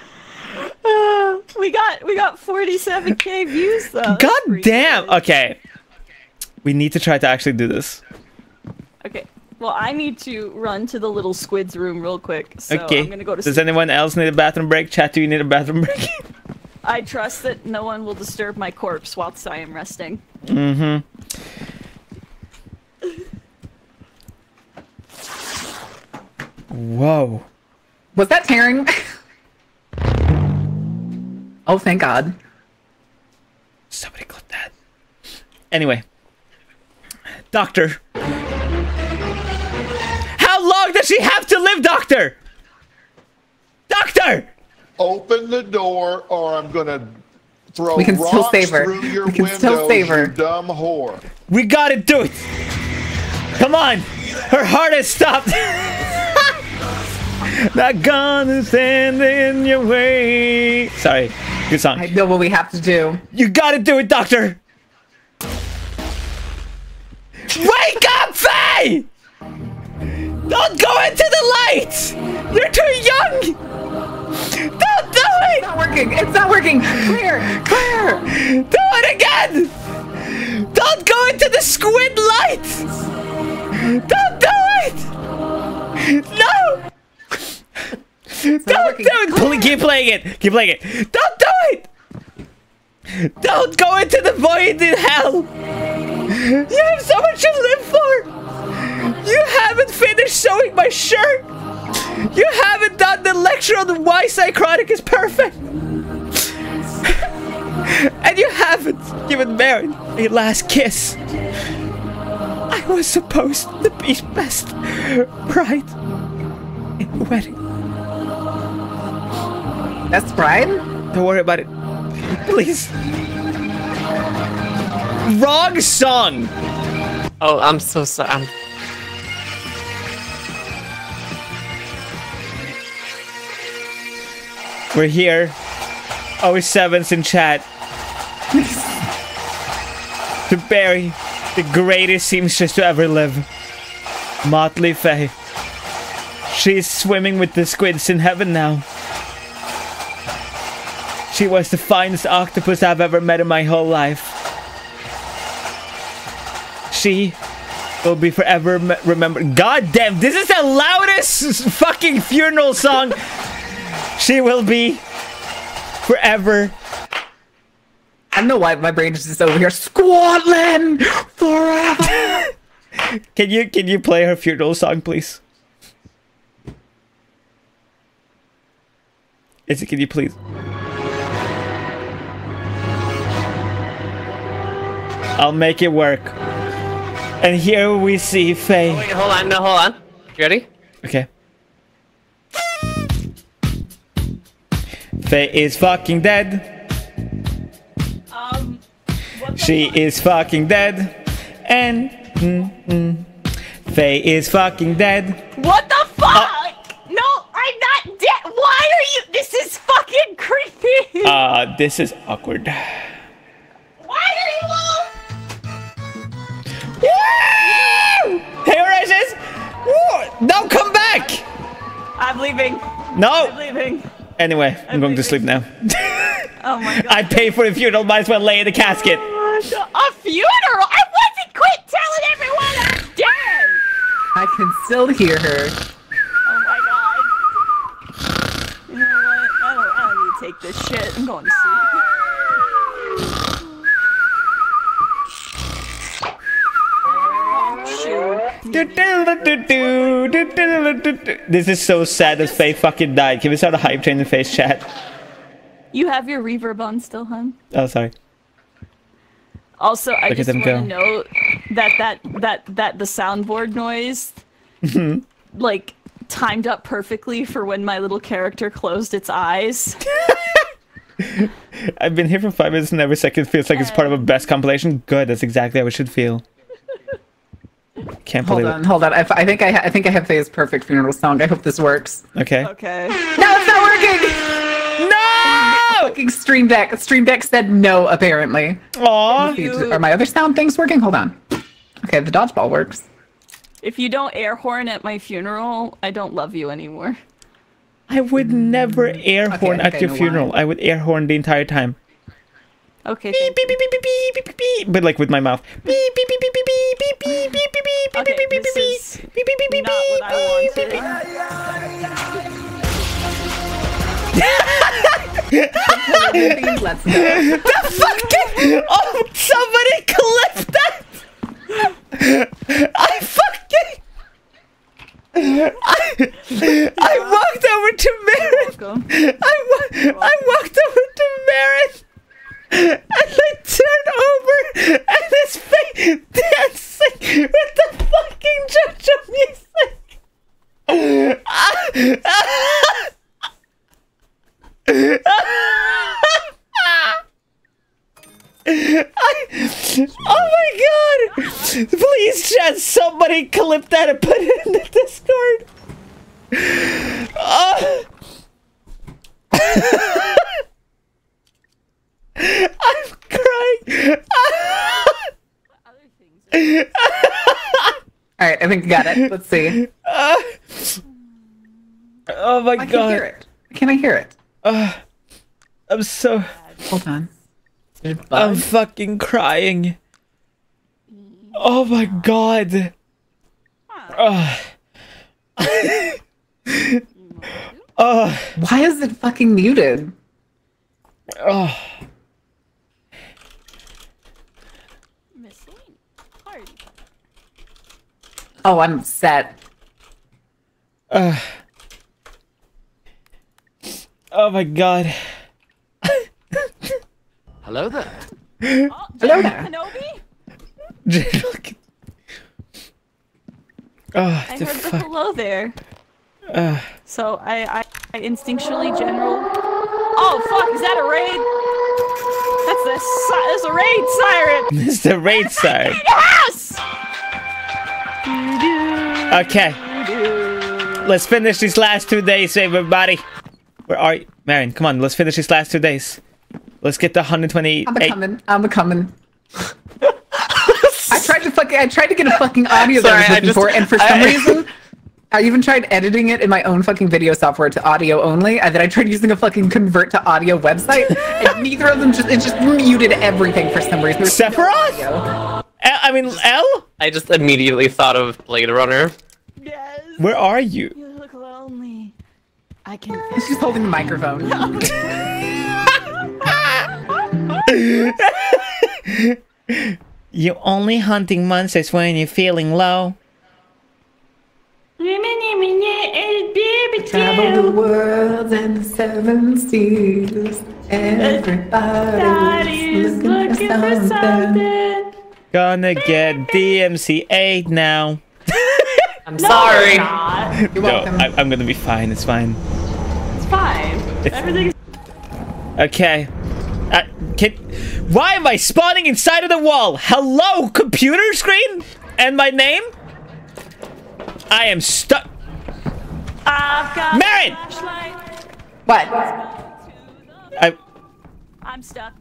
We got 47k views though. That's God pretty damn. good. Okay. We need to try to actually do this. Okay. Well, I need to run to the little squid's room real quick. So Okay. I'm gonna go to Does sleep. anyone else need a bathroom break? Chat, do you need a bathroom break? I trust that no one will disturb my corpse whilst I am resting. Mm-hmm. Whoa. Was that tearing? Oh, thank God. Somebody clip that. Anyway. Doctor. How long does she have to live, Doctor? Doctor! open the door, or I'm gonna throw We can still rocks save her. through your We can windows, still save her. you dumb whore. We gotta do it! Come on! Her heart has stopped! Not gonna stand in your way. Sorry, good song. I know what we have to do. You gotta do it, Doctor! Wake up, Faye! Don't go into the light! You're too young! Don't do it! It's not working. It's not working. Claire! Claire! Do it again! Don't go into the squid light! Don't do it! No! Don't do it! Keep playing it! Keep playing it! Don't do it! Don't go into the void in hell! You have so much to live for! You haven't finished sewing my shirt! You haven't done the lecture on why Psychotic is perfect! And you haven't given Mary a last kiss! I was supposed to be best bride in the wedding. Best bride? Don't worry about it. Please. Wrong song! Oh, I'm so sorry. We're here. 07's in chat. To bury the greatest seamstress to ever live. Motley Faye. She's swimming with the squids in heaven now. She was the finest octopus I've ever met in my whole life. She will be forever remembered. God damn, this is the loudest fucking funeral song. She will be forever. I don't know why my brain is just over here. Scotland forever. Can you play her funeral song, please? Can you please? I'll make it work. And here we see Faye. Oh, wait, hold on. No, hold on. You ready? Okay. Faye is fucking dead. She is fucking dead. And Faye is fucking dead. What the fuck? No, I'm not dead. Why are you? This is fucking creepy. This is awkward. Why are you all? Woo! Hey, Horizons! Woo! No, come back! I'm leaving. No! I'm leaving. Anyway, I'm going to sleep now. Oh my god. I paid for the funeral, might as well lay in the casket. A funeral? I wasn't quit telling everyone I'm dead! I can still hear her. Oh my god. You know what? I don't need to take this shit. I'm going to sleep. This is so sad that Faye fucking died. Can we start a hype train in Faye's chat? You have your reverb on still, hun? Oh, sorry. Also, I Look at just them want to go. note that the soundboard noise, like, timed up perfectly for when my little character closed its eyes. I've been here for 5 minutes and every second feels like it's part of a best compilation. Good, that's exactly how it should feel. Can't believe Hold on. I think I have Faye's perfect funeral song. I hope this works. it. Okay. Okay. No, it's not working. No! Fucking Stream Deck. Stream Deck said no. Apparently. Aww. Are my other sound things working? Hold on. Okay, the dodgeball works. If you don't air horn at my funeral, I don't love you anymore. I would never air horn I think at I your know funeral. I would air horn the entire time. Okay. Beep, beep, beep, beep, beep, beep, beep, beep, but like with my mouth. Beep, beep, beep, beep, beep, beep, beep, beep, beep, beep, beep, Okay, beep, beep, this beep, is beep, beep, beep, beep, not what I wanted. Let's go. The fucking... Oh, somebody clip that! I fucking... I walked over to Marin. I walked over to Marin. And I turned over and his face dancing with the fucking JoJo music. Oh my god! Please, chat, somebody clip that and put it in the Discord. I'm crying. Alright, I think I got it. Let's see. Oh my I god. can hear it. Can I hear it? I'm so... Hold on. I'm fucking crying. Oh my god. Why is it fucking muted? Oh, I'm set. Oh my god. Hello there. Hello there. Kenobi? Oh, I heard the hello there. So I instinctually general. Oh fuck! Is that a raid? That's a raid siren. It's the raid siren. Yes. Okay. Let's finish these last 2 days, everybody. Where are you, Marion? Come on, let's finish these last 2 days. Let's get the 128. I'm a coming. I tried to get a fucking audio that I was looking for, and for some reason, I even tried editing it in my own fucking video software to audio only, and then I tried using a fucking convert to audio website, and neither of them just muted everything for some reason. Sephiroth? I mean, L? I just immediately thought of Blade Runner. Yes. Where are you? You look lonely. I can. She's holding the microphone. You're only hunting monsters when you're feeling low. Travel the world and the 7 seas. Everybody's looking for something. Gonna get DMCA now. I'm sorry. You're welcome. No, I'm gonna be fine. It's fine. It's fine. Everything's. Okay. Why am I spawning inside of the wall? Hello, computer screen? And my name? I am stuck. I've got Marion! a flashlight. What? I'm stuck.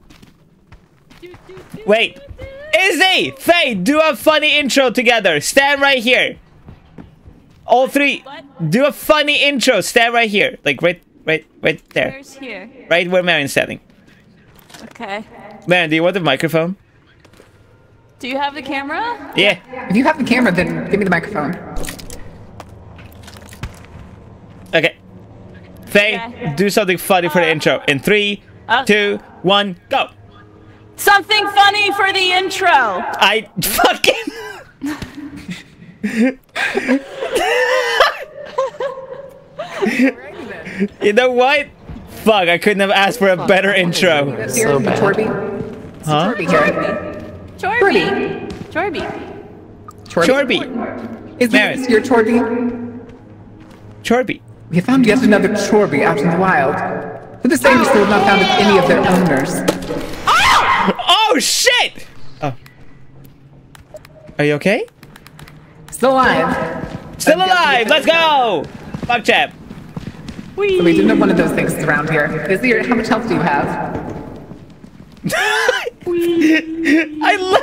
Wait. Izzy! Faye, do a funny intro together. Stand right here. All three. What? Do a funny intro. Stand right here. Like right there. Where's here? Right where Marion's standing. Okay. Marion, do you want the microphone? Do you have the camera? Yeah. If you have the camera, then give me the microphone. Okay. Faye, Okay. do something funny for the intro. In 3, 2, 1, go. Something funny for the intro. I fucking... You know what? Fuck, I couldn't have asked for a better intro. So bad. Huh? Chorby. Chorby. Is Marion. this your Chorby? Chorby. We found yet another Chorby out in the wild. But the same still have not found any of their owners. Oh shit! Oh. Are you okay? Still alive. Still alive! Let's go! Fuck chap. So we didn't have one of those things around here. Izzy, how much health do you have? I love.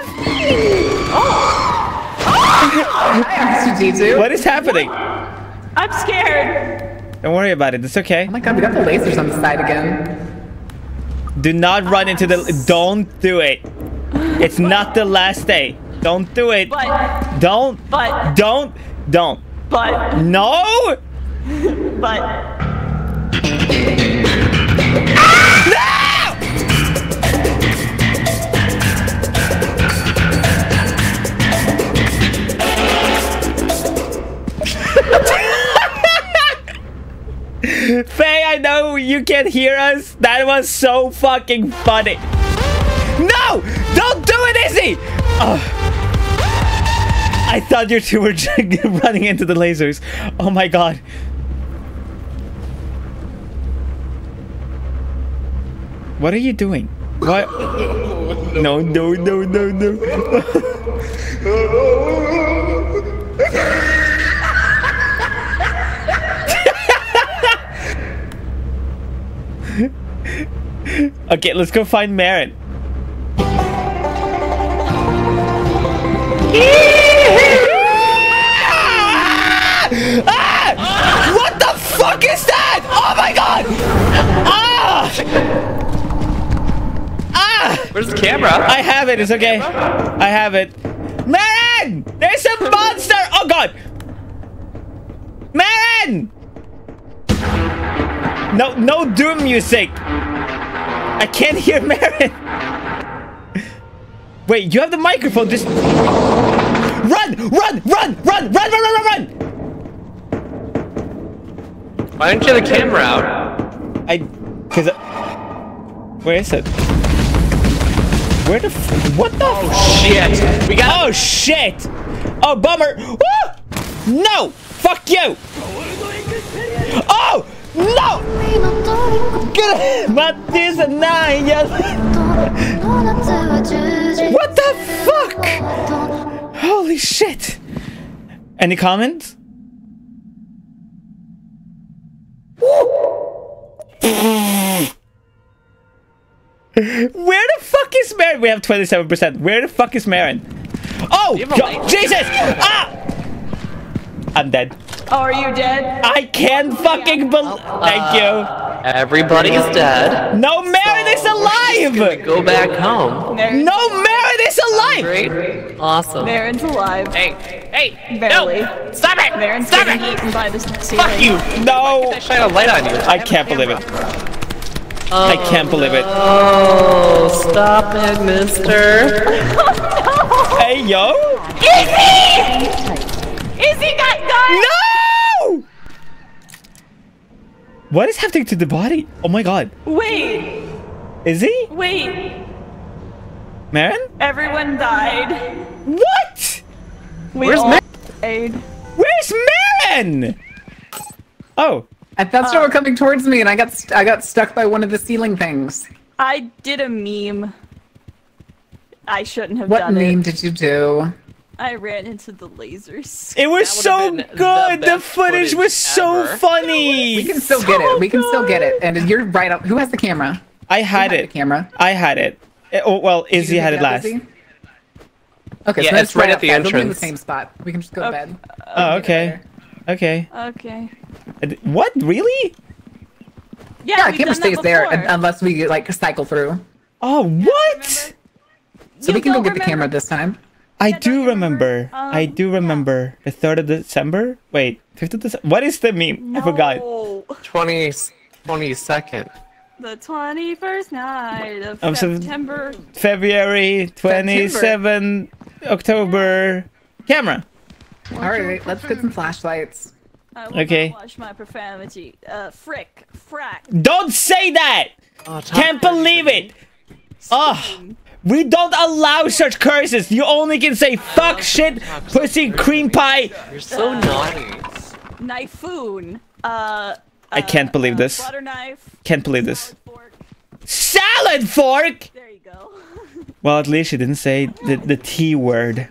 Hi, R2D2. What is happening? I'm scared. Don't worry about it. It's okay. Oh my god, we got the lasers on the side again. Do not run into the. Don't do it. It's not the last day. Don't do it. But. Don't. But. Don't. But. No. But. Faye, I know you can hear us. That was so fucking funny. No! Don't do it, Izzy! Oh. I thought you two were running into the lasers. Oh my god. What are you doing? What? No, no, no, no, no. Okay, let's go find Marin. Ah! What the fuck is that? Oh my god! Ah! Ah! Where's the camera? I have it. It's okay. I have it. Marin! There's a monster! Oh god! Marin! No, no doom music. I can't hear Marin. Wait, you have the microphone. Just run, run, run, run, run, run, run, run, run. Why don't you have the camera out? Where is it? Where the what the? Oh shit! We got. Oh shit! Oh bummer! Woo! No! Fuck you! Oh no! But this night, what the fuck? Holy shit! Any comments? Where the fuck is Marin? We have 27%. Where the fuck is Marin? Oh! Jesus! Ah! I'm dead. Oh, are you dead? I can't fucking believe. Thank you. Everybody's dead. No, Marin is alive! Go back home. No, Marin is alive! Great. Awesome. Marin's alive. Hey, hey, Barely. no! Stop it! Marin's Stop getting it! eaten by the ceiling. Fuck you! No! I shine a light on you. I can't believe it. I can't believe it. Oh, stop it, mister. Hey, yo! Izzy! Izzy got done! No! What is happening to the body? Oh my god. Wait. Is he? Wait. Marin? Everyone died. What? Where's Marin? Died. Where's Marin? Oh. I thought you were coming towards me, and I got stuck by one of the ceiling things. I did a meme. I shouldn't have What done it. meme did you do? I ran into the lasers. It was so been good. the The best footage was so ever. funny. We can still get it. We can still get it. And you're right up. Who has the camera? I had Who it. The camera. I had it. Oh well, Izzy You had can it pick last. up, Izzy? Okay, Yeah, so it's right at the outside. We'll be in the entrance. same spot. We can just go to bed. Oh, okay. Okay. Okay. What? Really? Yeah, we've camera done that stays there before. unless we like cycle through. Oh, what? So You we can go don't get the camera remember- this time. I Yeah, do don't you remember. I do remember. The 3rd of December? Wait, 5th of December? What is the meme? I forgot. No. 22nd. The 21st night of I'm so- September. February 27, October. Camera. All right, let's get some flashlights. I will Okay. not watch my profanity. Frick. Frack. Don't say that! Oh, Can't believe it! Ugh. We don't allow such curses. You only can say fuck, shit, pussy, cream pie. You're so naughty. Knifeoon. I can't believe this. Butter knife. Can't believe this. Fork. Salad fork! There you go. Well, at least she didn't say the T word.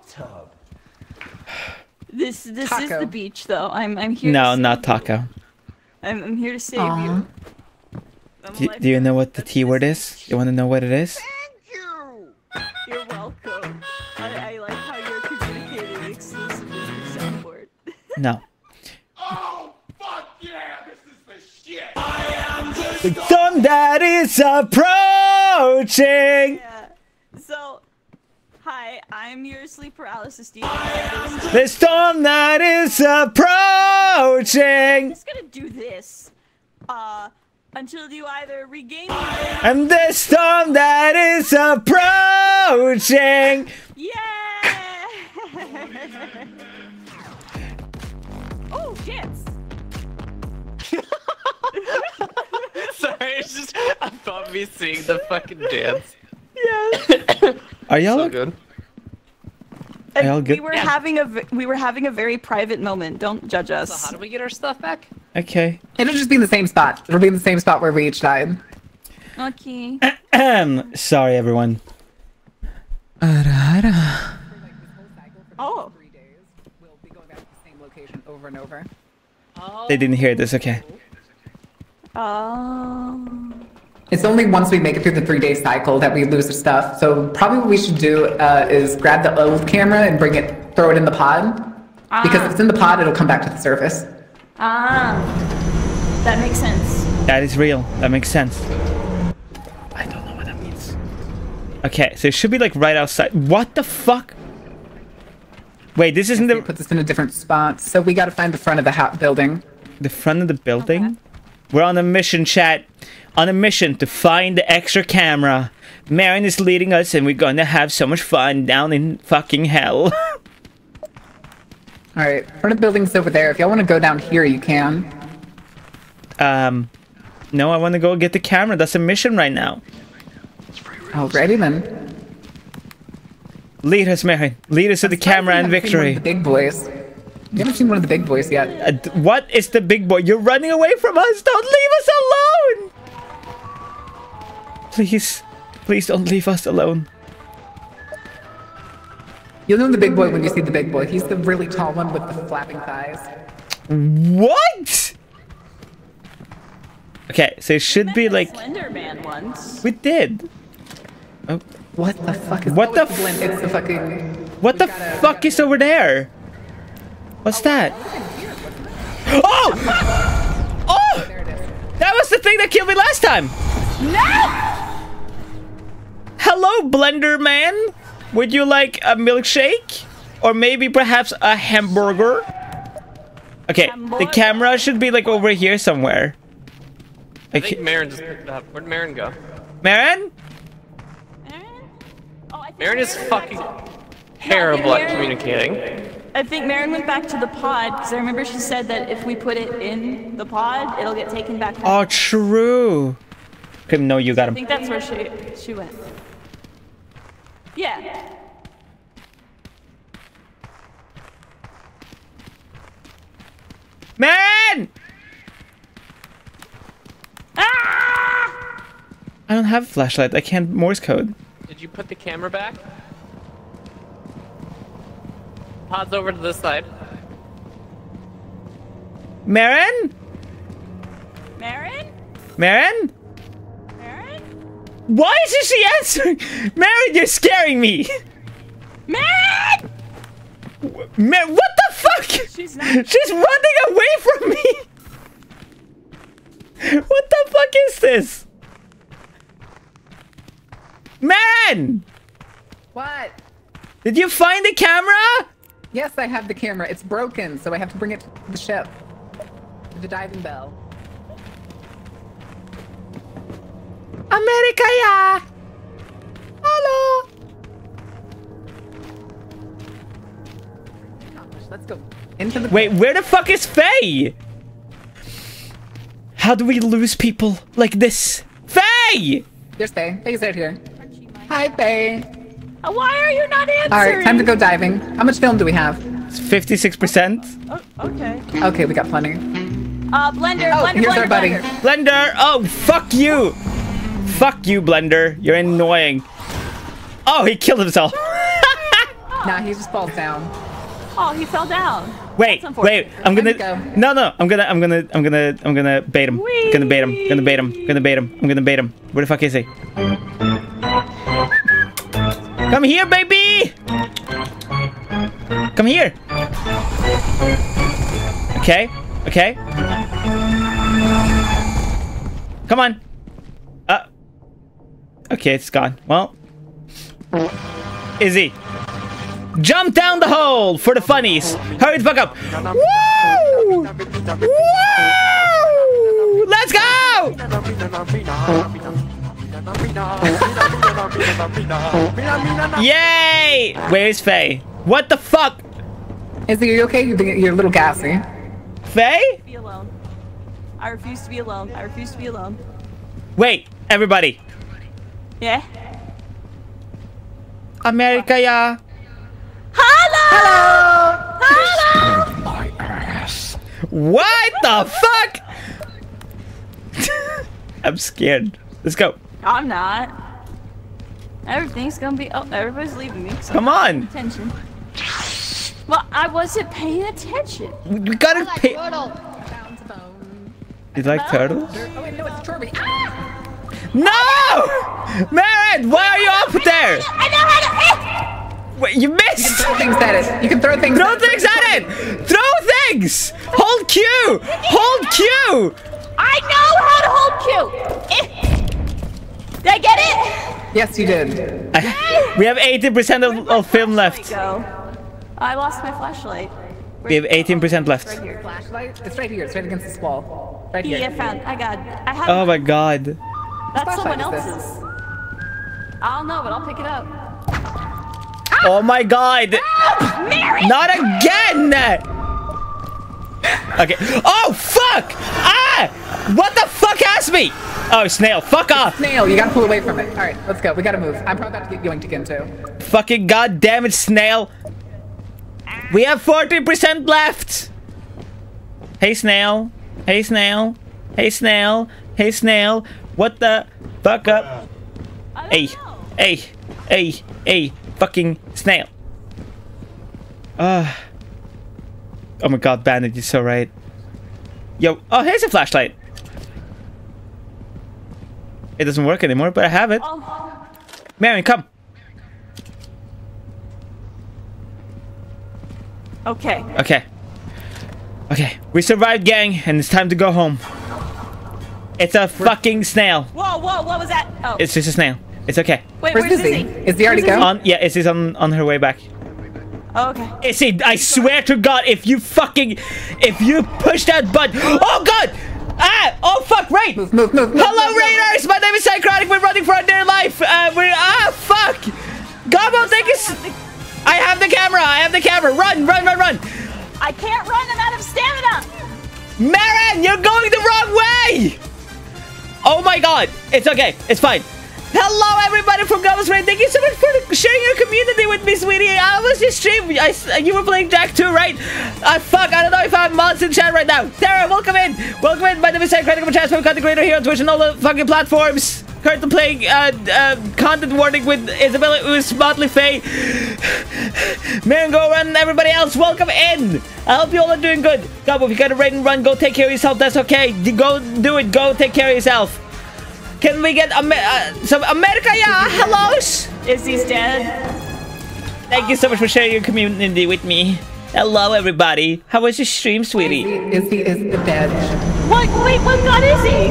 This is Taco. the beach, though. I'm here. No, to not save taco. you. I'm here to save Aw. you. Do you know what the T word is? You want to know what it is? You're welcome. I like how you're communicating exclusively through soundboard. No. Oh, fuck yeah! This is the shit! The storm that is approaching. Yeah. So, hi, I'm your sleep paralysis demon. The storm that is I'm approaching. just gonna do this. Until you either regain the And the storm that is approaching. Yeah! Oh, shit! Sorry, it's just above me seeing the fucking dance. Are y'all So good. Are y'all good? We were having a very private moment. Don't judge us. So how do we get our stuff back? Okay. It'll just be in the same spot. It'll be in the same spot where we each died. Okay. Sorry, everyone. Oh. We'll be going back to the same location over and over. They didn't hear this, okay. It's only once we make it through the 3-day cycle that we lose the stuff. So probably what we should do is grab the old camera and throw it in the pod. Because if it's in the pod, it'll come back to the surface. That makes sense. That is real. That makes sense. I don't know what that means. Okay, so it should be like right outside. What the fuck? Wait, this isn't the... Put this in a different spot. So we gotta find the front of the building. The front of the building? Okay. We're on a mission, chat. On a mission to find the extra camera. Marin is leading us and we're gonna have so much fun down in fucking hell. Alright, front of the building's over there. If y'all want to go down here, you can. No, I want to go get the camera. That's a mission right now. Alrighty then. Lead us, Marin. Lead us to the camera and victory. The big boys. You haven't seen one of the big boys yet. What is the big boy? You're running away from us. Don't leave us alone. Please. Please don't leave us alone. You'll know the big boy when you see the big boy. He's the really tall one with the flapping thighs. What? Okay, so it should be like... Slender Man once. We did. Oh. What the fuck is... What the It's the fucking... What the fuck is over there? What's that? Oh! Oh! That was the thing that killed me last time! No! Hello, Blender Man! Would you like a milkshake? Or maybe perhaps a hamburger? Okay, the camera should be like over here somewhere. I think Marin just picked it up. Where'd Marin go? Marin? Marin is fucking terrible at communicating. I think Marin went back to the pod because I remember she said that if we put it in the pod, it'll get taken back home. Oh, true. Okay, no, you got him. I think that's where she went. Yeah. Marin! Ah! I don't have a flashlight. I can't Morse code. Did you put the camera back? Pod's over to this side. Marin? Marin? Marin? Marin? Why isn't she answering? Marin, you're scaring me. Marin! Marin, what the fuck? She's running away from me. What the fuck is this? Marin! What? Did you find the camera? Yes, I have the camera. It's broken, so I have to bring it to the ship. The diving bell. America, yeah. Hello. Let's go into the... Wait, where the fuck is Faye? How do we lose people like this? Faye! There's Faye. Faye's right here. Hi, Faye. Why are you not answering? Alright, time to go diving. How much film do we have? It's 56%. Oh, okay. Okay, we got plenty. Blender, oh, Blender, here's Blender, our buddy. Blender! Oh, fuck you! Fuck you, Blender. You're annoying. Oh, he killed himself. Nah, he just falls down. Oh, he fell down. Wait, wait. I'm gonna. No. I'm gonna bait him. Whee! Gonna bait him. I'm gonna bait him. Where the fuck is he? Come here, baby! Come here. Okay. Come on. Okay, it's gone. Well. Izzy. Jump down the hole for the funnies. Hurry the fuck up. Woo! Woo! Let's go! Yay! Where's Faye? What the fuck? Izzy, are you okay? You're a little gassy. Faye? Be alone. I refuse to be alone. I refuse to be alone. Wait, everybody. Yeah? America, yeah. Hello! My ass. What the fuck? I'm scared. Let's go. I'm not. Everything's gonna be. Oh, everybody's leaving me. So Come I'm on. paying attention. Well, I wasn't paying attention. We gotta pay. You like turtles? Oh wait, no, it's Chorby. Ah! No! Marin, why are you up there? I know how to. Wait, you missed! Throw things at it. You can throw things. Throw things at it! Throw things! Hold Q! Hold Q! I know how to hold Q. Did I get it? Yes, you did. We have 18% of film left. Go. I lost my flashlight. We have 18% left. Right here. Flashlight. It's right here. It's right against this wall. Right here. Yeah, I have. Oh my god. That's someone flashlight is else's. I don't know, but I'll pick it up. Oh my god! Mary! Not again! Okay. Oh fuck! Ah! What the fuck has me? Oh, snail! Fuck off! Snail, you gotta pull away from it. All right, let's go. We gotta move. I'm probably about to get yoinked again too. Fucking goddamn it, snail! We have 40% left. Hey snail! Hey snail! Hey snail! Hey snail! What the fuck up? Hey! Hey! Hey! Hey! Fucking snail! Oh my god, Bandit, you're so right. Yo! Oh, here's a flashlight. It doesn't work anymore, but I have it. Marion, come. Okay. Okay. Okay. We survived, gang, and it's time to go home. It's a fucking snail. Whoa, what was that? Oh. It's just a snail. It's okay. Wait, where's Izzy? Is he already gone? Yeah, Izzy's on her way back. Oh, okay. Izzy, I swear to God, if you push that button. Oh God! Ah! Oh fuck! Right! Move. Hello, Raiders! My name is Psychotic. We're running for our dear life. Fuck! Gobbo, thank you. I have the camera. Run! I can't run. I'm out of stamina. Marin, you're going the wrong way! Oh my god! It's okay. It's fine. Hello, everybody from Gobbo's Raid. Thank you so much for sharing your community with me, sweetie. I was just streaming. You were playing Jack too, right? Fuck, I don't know if I have mods in chat right now. Tara, welcome in. Welcome in. My name is Psychotic. I'm a transfer content creator here on Twitch and all the fucking platforms. Currently playing content warning with Isabella Ooze, Motley Faye, Mango, and everybody else. Welcome in. I hope you all are doing good. Gobbo, if you gotta raid and run, go take care of yourself. That's okay. Go do it. Go take care of yourself. Can we get some America? Yeah, hellos. Izzy's dead. Thank you so much for sharing your community with me. Hello, everybody. How was your stream, sweetie? Izzy is dead. What? Wait, what got Izzy?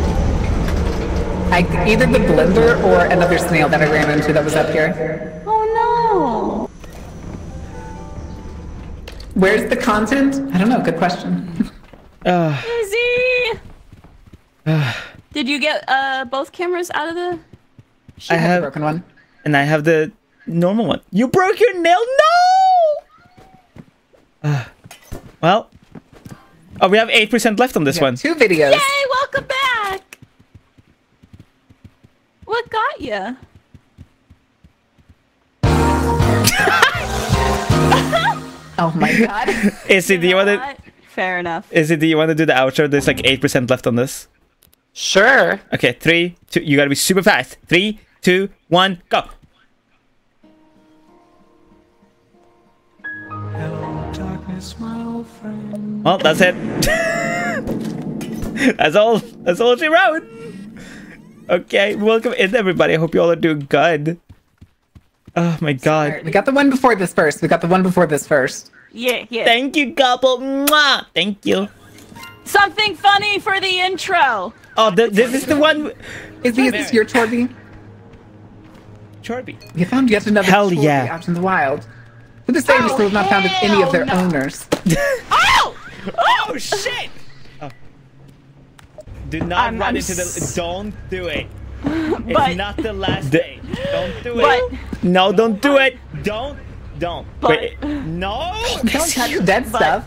Either the blender or another snail that I ran into that was up here. Oh no. Where's the content? I don't know. Good question. Izzy. Did you get both cameras out of the? I have the broken one, and I have the normal one. You broke your nail? No. Well. Oh, we have 8% left on this one. 2 videos. Yay! Welcome back. What got you? Oh my god. Izzy, do you want to? Fair enough. Izzy, do you want to do the outro? There's like 8% left on this. Sure. Okay, 3, 2. You gotta be super fast. 3, 2, 1, go. Hello, darkness, my old friend. Well, that's it. That's all she wrote. Okay, welcome in, everybody. I hope you all are doing good. Oh my god. We got the one before this first. Yeah. Thank you, Gobbo. Mwah. Thank you. Something funny for the intro. Oh, this is the one. Is this your Chorby? Chorby. We found yet another Chorby out in the wild. To this day, we still have not found any of their owners. Oh! Oh shit! Oh. Do not run into the. Don't do it. It's not the last day. Don't do it. No, don't do it. Don't. Wait, no. Don't touch dead stuff.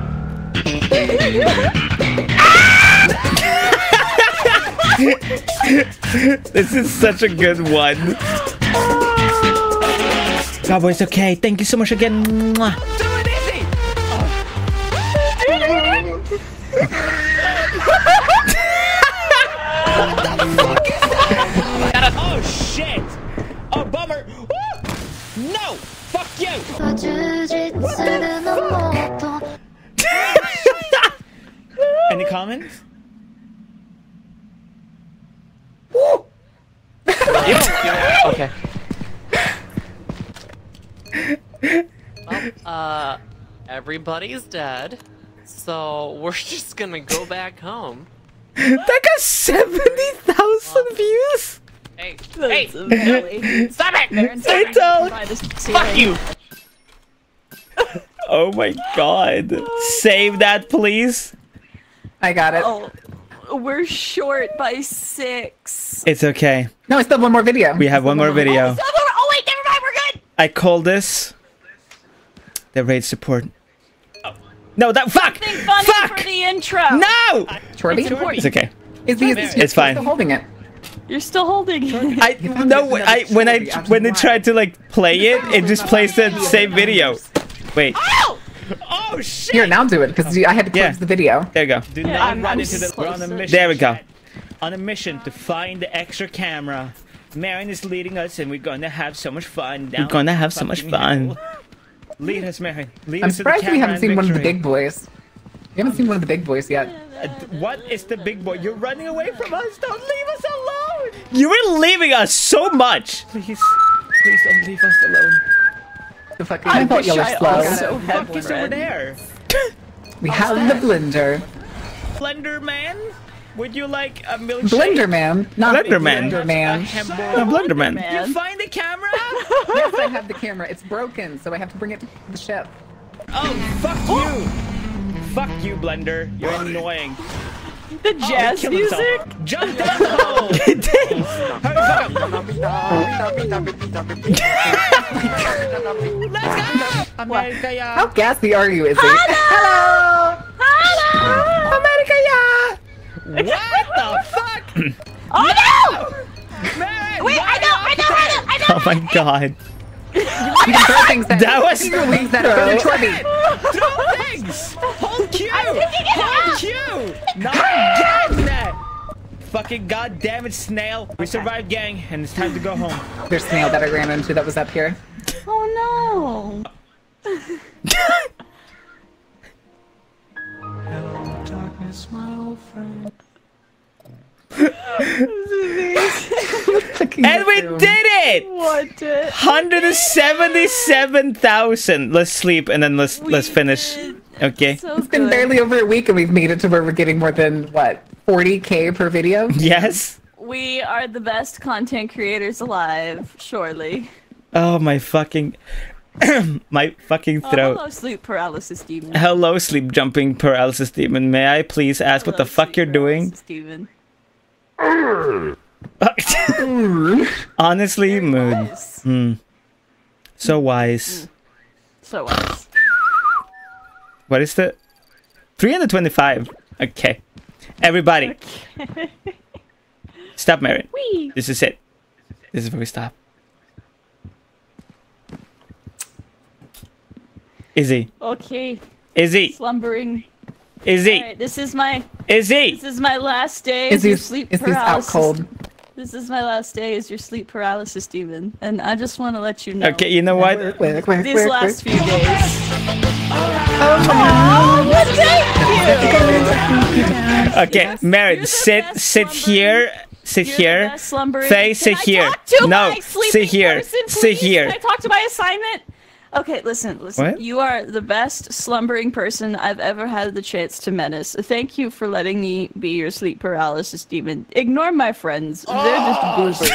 This is such a good one. Gobbo, it's okay. Thank you so much again. Mwah. Do it, Izzy! What the fuck is that? Okay. Well, everybody's dead, so we're just gonna go back home. That got 70,000 views. Hey, Hey, stop it! I don't. Fuck you! Oh my god. Save that, please. I got it. Oh, we're short by 6. It's okay. No, I still have one more video. We have one more video. Oh wait, never mind, we're good. I call this the raid support. No, that fuck! Something funny Fuck! for the intro. No! Shorty? It's important. It's okay. It's fine. Still holding it. You're still holding it. I no. When I tried to like play it, it just plays the same video. Wait. Oh! Oh shit! Here, now do it because I had to close the video. There you go. Do not run into the. We're on a mission. There we go. On a mission to find the extra camera. Marin is leading us, and we're gonna have so much fun. We're gonna have so much fun. Lead us, Marin. Lead I'm us to the surprised we camera haven't and seen one of the victory. big boys. We haven't seen one of the big boys yet. What is the big boy? You're running away from us. Don't leave us alone. You were leaving us so much. Please don't leave us alone. The fucking I thought you were slow. also had Fuck is over one. there. We have the blender. Blender Man? Would you like a milkshake? Blender man, not Blender man. Blender man. No, Blender Man. You find the camera? Yes, I have the camera. It's broken, so I have to bring it to the ship. Oh, fuck you. Fuck you, Blender. You're annoying. The jazz kill music. himself. Jump down the hole. Let's go. America, yeah. How gassy are you, Izzy? Hello. America, yeah. What the fuck? Oh no! Man, Wait, I know. Oh my god. You can throw things at That was you release that over to me. Throw things. Hold Q. Hold Q. Not again. Fucking goddamn it, snail. We survived, gang, and it's time to go home. There's snail that I ran into that was up here. Oh no. Hello, darkness, my old friend. And we did it! What? 177,000. Let's sleep and then let's finish. Okay. So It's been barely over a week and we've made it to where we're getting more than what, 40K per video? Yes. We are the best content creators alive, surely. Oh my fucking my fucking throat. Hello, sleep paralysis demon. Hello, sleep jumping paralysis demon. May I please ask what the fuck you're doing? Demon. Honestly, mood. So wise. So wise. What is the 325? Okay. Everybody. Stop, Marin. Whee! This is it. This is where we stop. Izzy. Okay. Izzy. Slumbering. Izzy. Alright, this is my Izzy. last day as your sleep Izzy's out paralysis. cold. This is my last day as your sleep paralysis demon, and I just want to let you know. Okay, you know what? These last few days. Oh, Okay, Marin, sit here. Sit here. Faye, sit here. No, sit here. Sit here. Can I talk to my assignment? Okay, listen. What? You are the best slumbering person I've ever had the chance to menace. Thank you for letting me be your sleep paralysis demon. Ignore my friends. They're just goobers.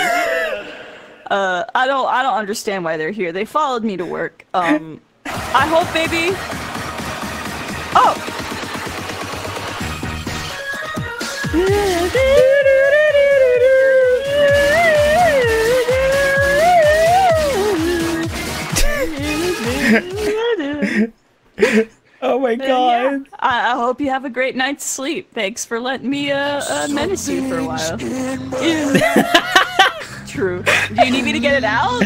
I don't understand why they're here. They followed me to work. I hope maybe. Oh. Oh my god. Yeah. I hope you have a great night's sleep. Thanks for letting me menace you for a while. True. Do you need me to get it out?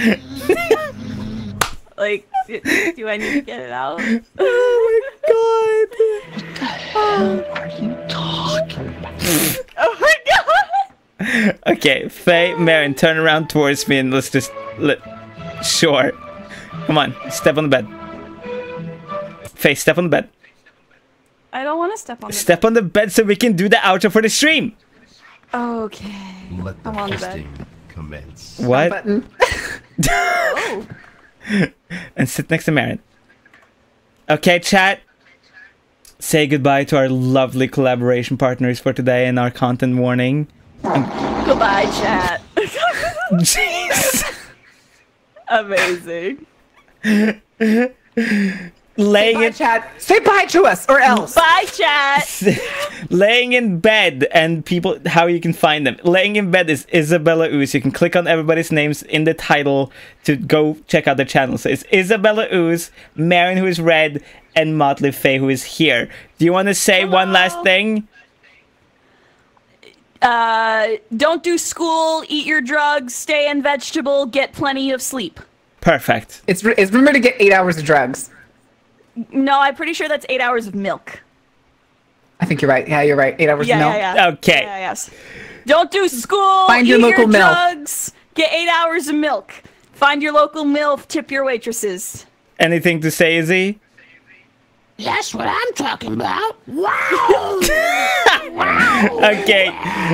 Like, do I need to get it out? Oh my god. Are you talking about? Oh my god! Okay, Faye, Marin, turn around towards me and let's just Sure. Come on, step on the bed. Faye, step on the bed. I don't want to step on the Step on the bed so we can do the outro for the stream. Okay. I'm on the bed. commence. What? Button. Oh. And sit next to Marin. Okay, chat. Say goodbye to our lovely collaboration partners for today and our content warning. Goodbye, chat. Jeez. Amazing. Laying Bye, chat. Say bye to us, or else. Bye, chat. Laying in bed, and people, how you can find them. Laying in bed is Isabella Ooze. You can click on everybody's names in the title to go check out their channel. So it's Isabella Ooze, Marin, who is red, and Motley Faye, who is here. Do you want to say one last thing? Don't do school, eat your drugs, stay in vegetable, get plenty of sleep. Perfect. It's remember to get 8 hours of drugs. No, I'm pretty sure that's 8 hours of milk. I think you're right. Yeah, you're right. 8 hours of milk. Yeah. Okay. Yeah, yes. Don't do school. Find your eat local your MILF. drugs. Get 8 hours of milk. Find your local MILF. Tip your waitresses. Anything to say, Izzy? That's what I'm talking about. Wow! Wow! Okay.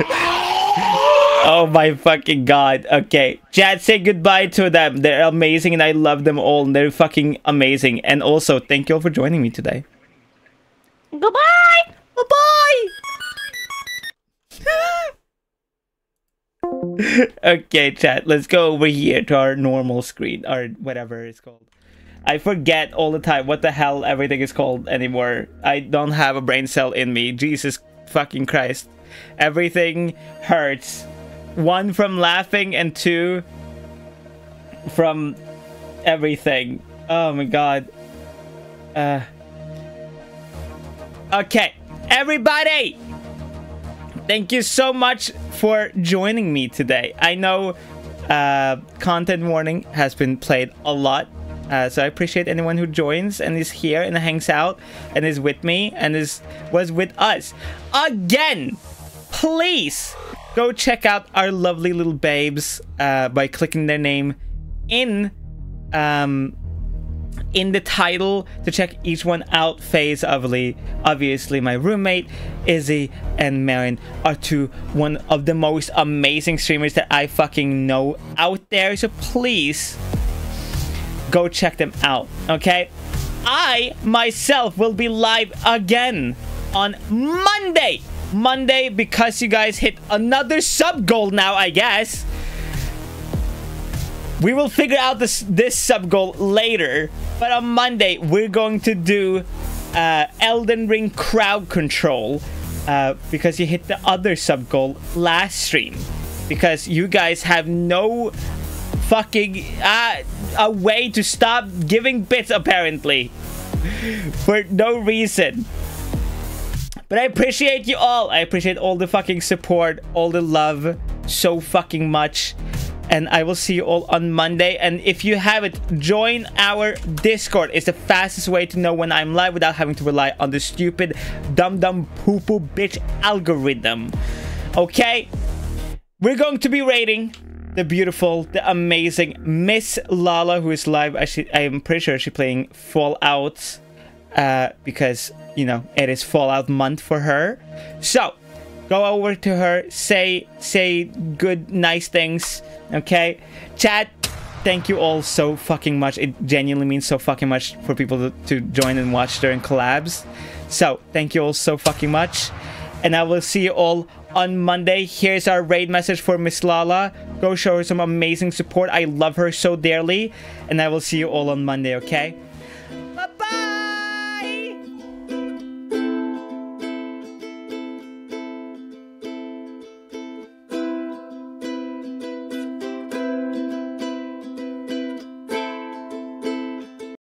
Oh my fucking god. Okay. Chad, say goodbye to them. They're amazing and I love them all. And they're fucking amazing. And also, thank you all for joining me today. Goodbye! Bye-bye! Okay, chat. Let's go over here to our normal screen. Or whatever it's called. I forget all the time what the hell everything is called anymore. I don't have a brain cell in me. Jesus fucking Christ. Everything hurts. 1 from laughing and 2 from everything. Oh my god. Okay, everybody! Thank you so much for joining me today. I know content warning has been played a lot. So I appreciate anyone who joins and is here and hangs out and is with me and was with us. Again, please go check out our lovely little babes by clicking their name in the title to check each one out. Faye's obviously my roommate, Izzy and Marin are one of the most amazing streamers that I fucking know out there. So please go check them out, okay? I myself will be live again on Monday. Monday, because you guys hit another sub goal now, I guess. We will figure out this sub goal later. But on Monday, we're going to do Elden Ring crowd control. Because you hit the other sub goal last stream. Because you guys have no fucking a way to stop giving bits, apparently, for no reason. But I appreciate you all. I appreciate all the fucking support, all the love so fucking much. And I will see you all on Monday. And if you haven't, join our Discord. It's the fastest way to know when I'm live without having to rely on the stupid dumb poo-poo bitch algorithm. Okay? We're going to be rating the beautiful, the amazing Miss Lala, who is live. I am pretty sure she's playing Fallout, because, you know, it is Fallout month for her. So, go over to her, say good, nice things, okay? Chat, thank you all so fucking much. It genuinely means so fucking much for people to join and watch during collabs. So, thank you all so fucking much. And I will see you all on Monday. Here's our raid message for Miss Lala. Go show her some amazing support. I love her so dearly. And I will see you all on Monday, okay?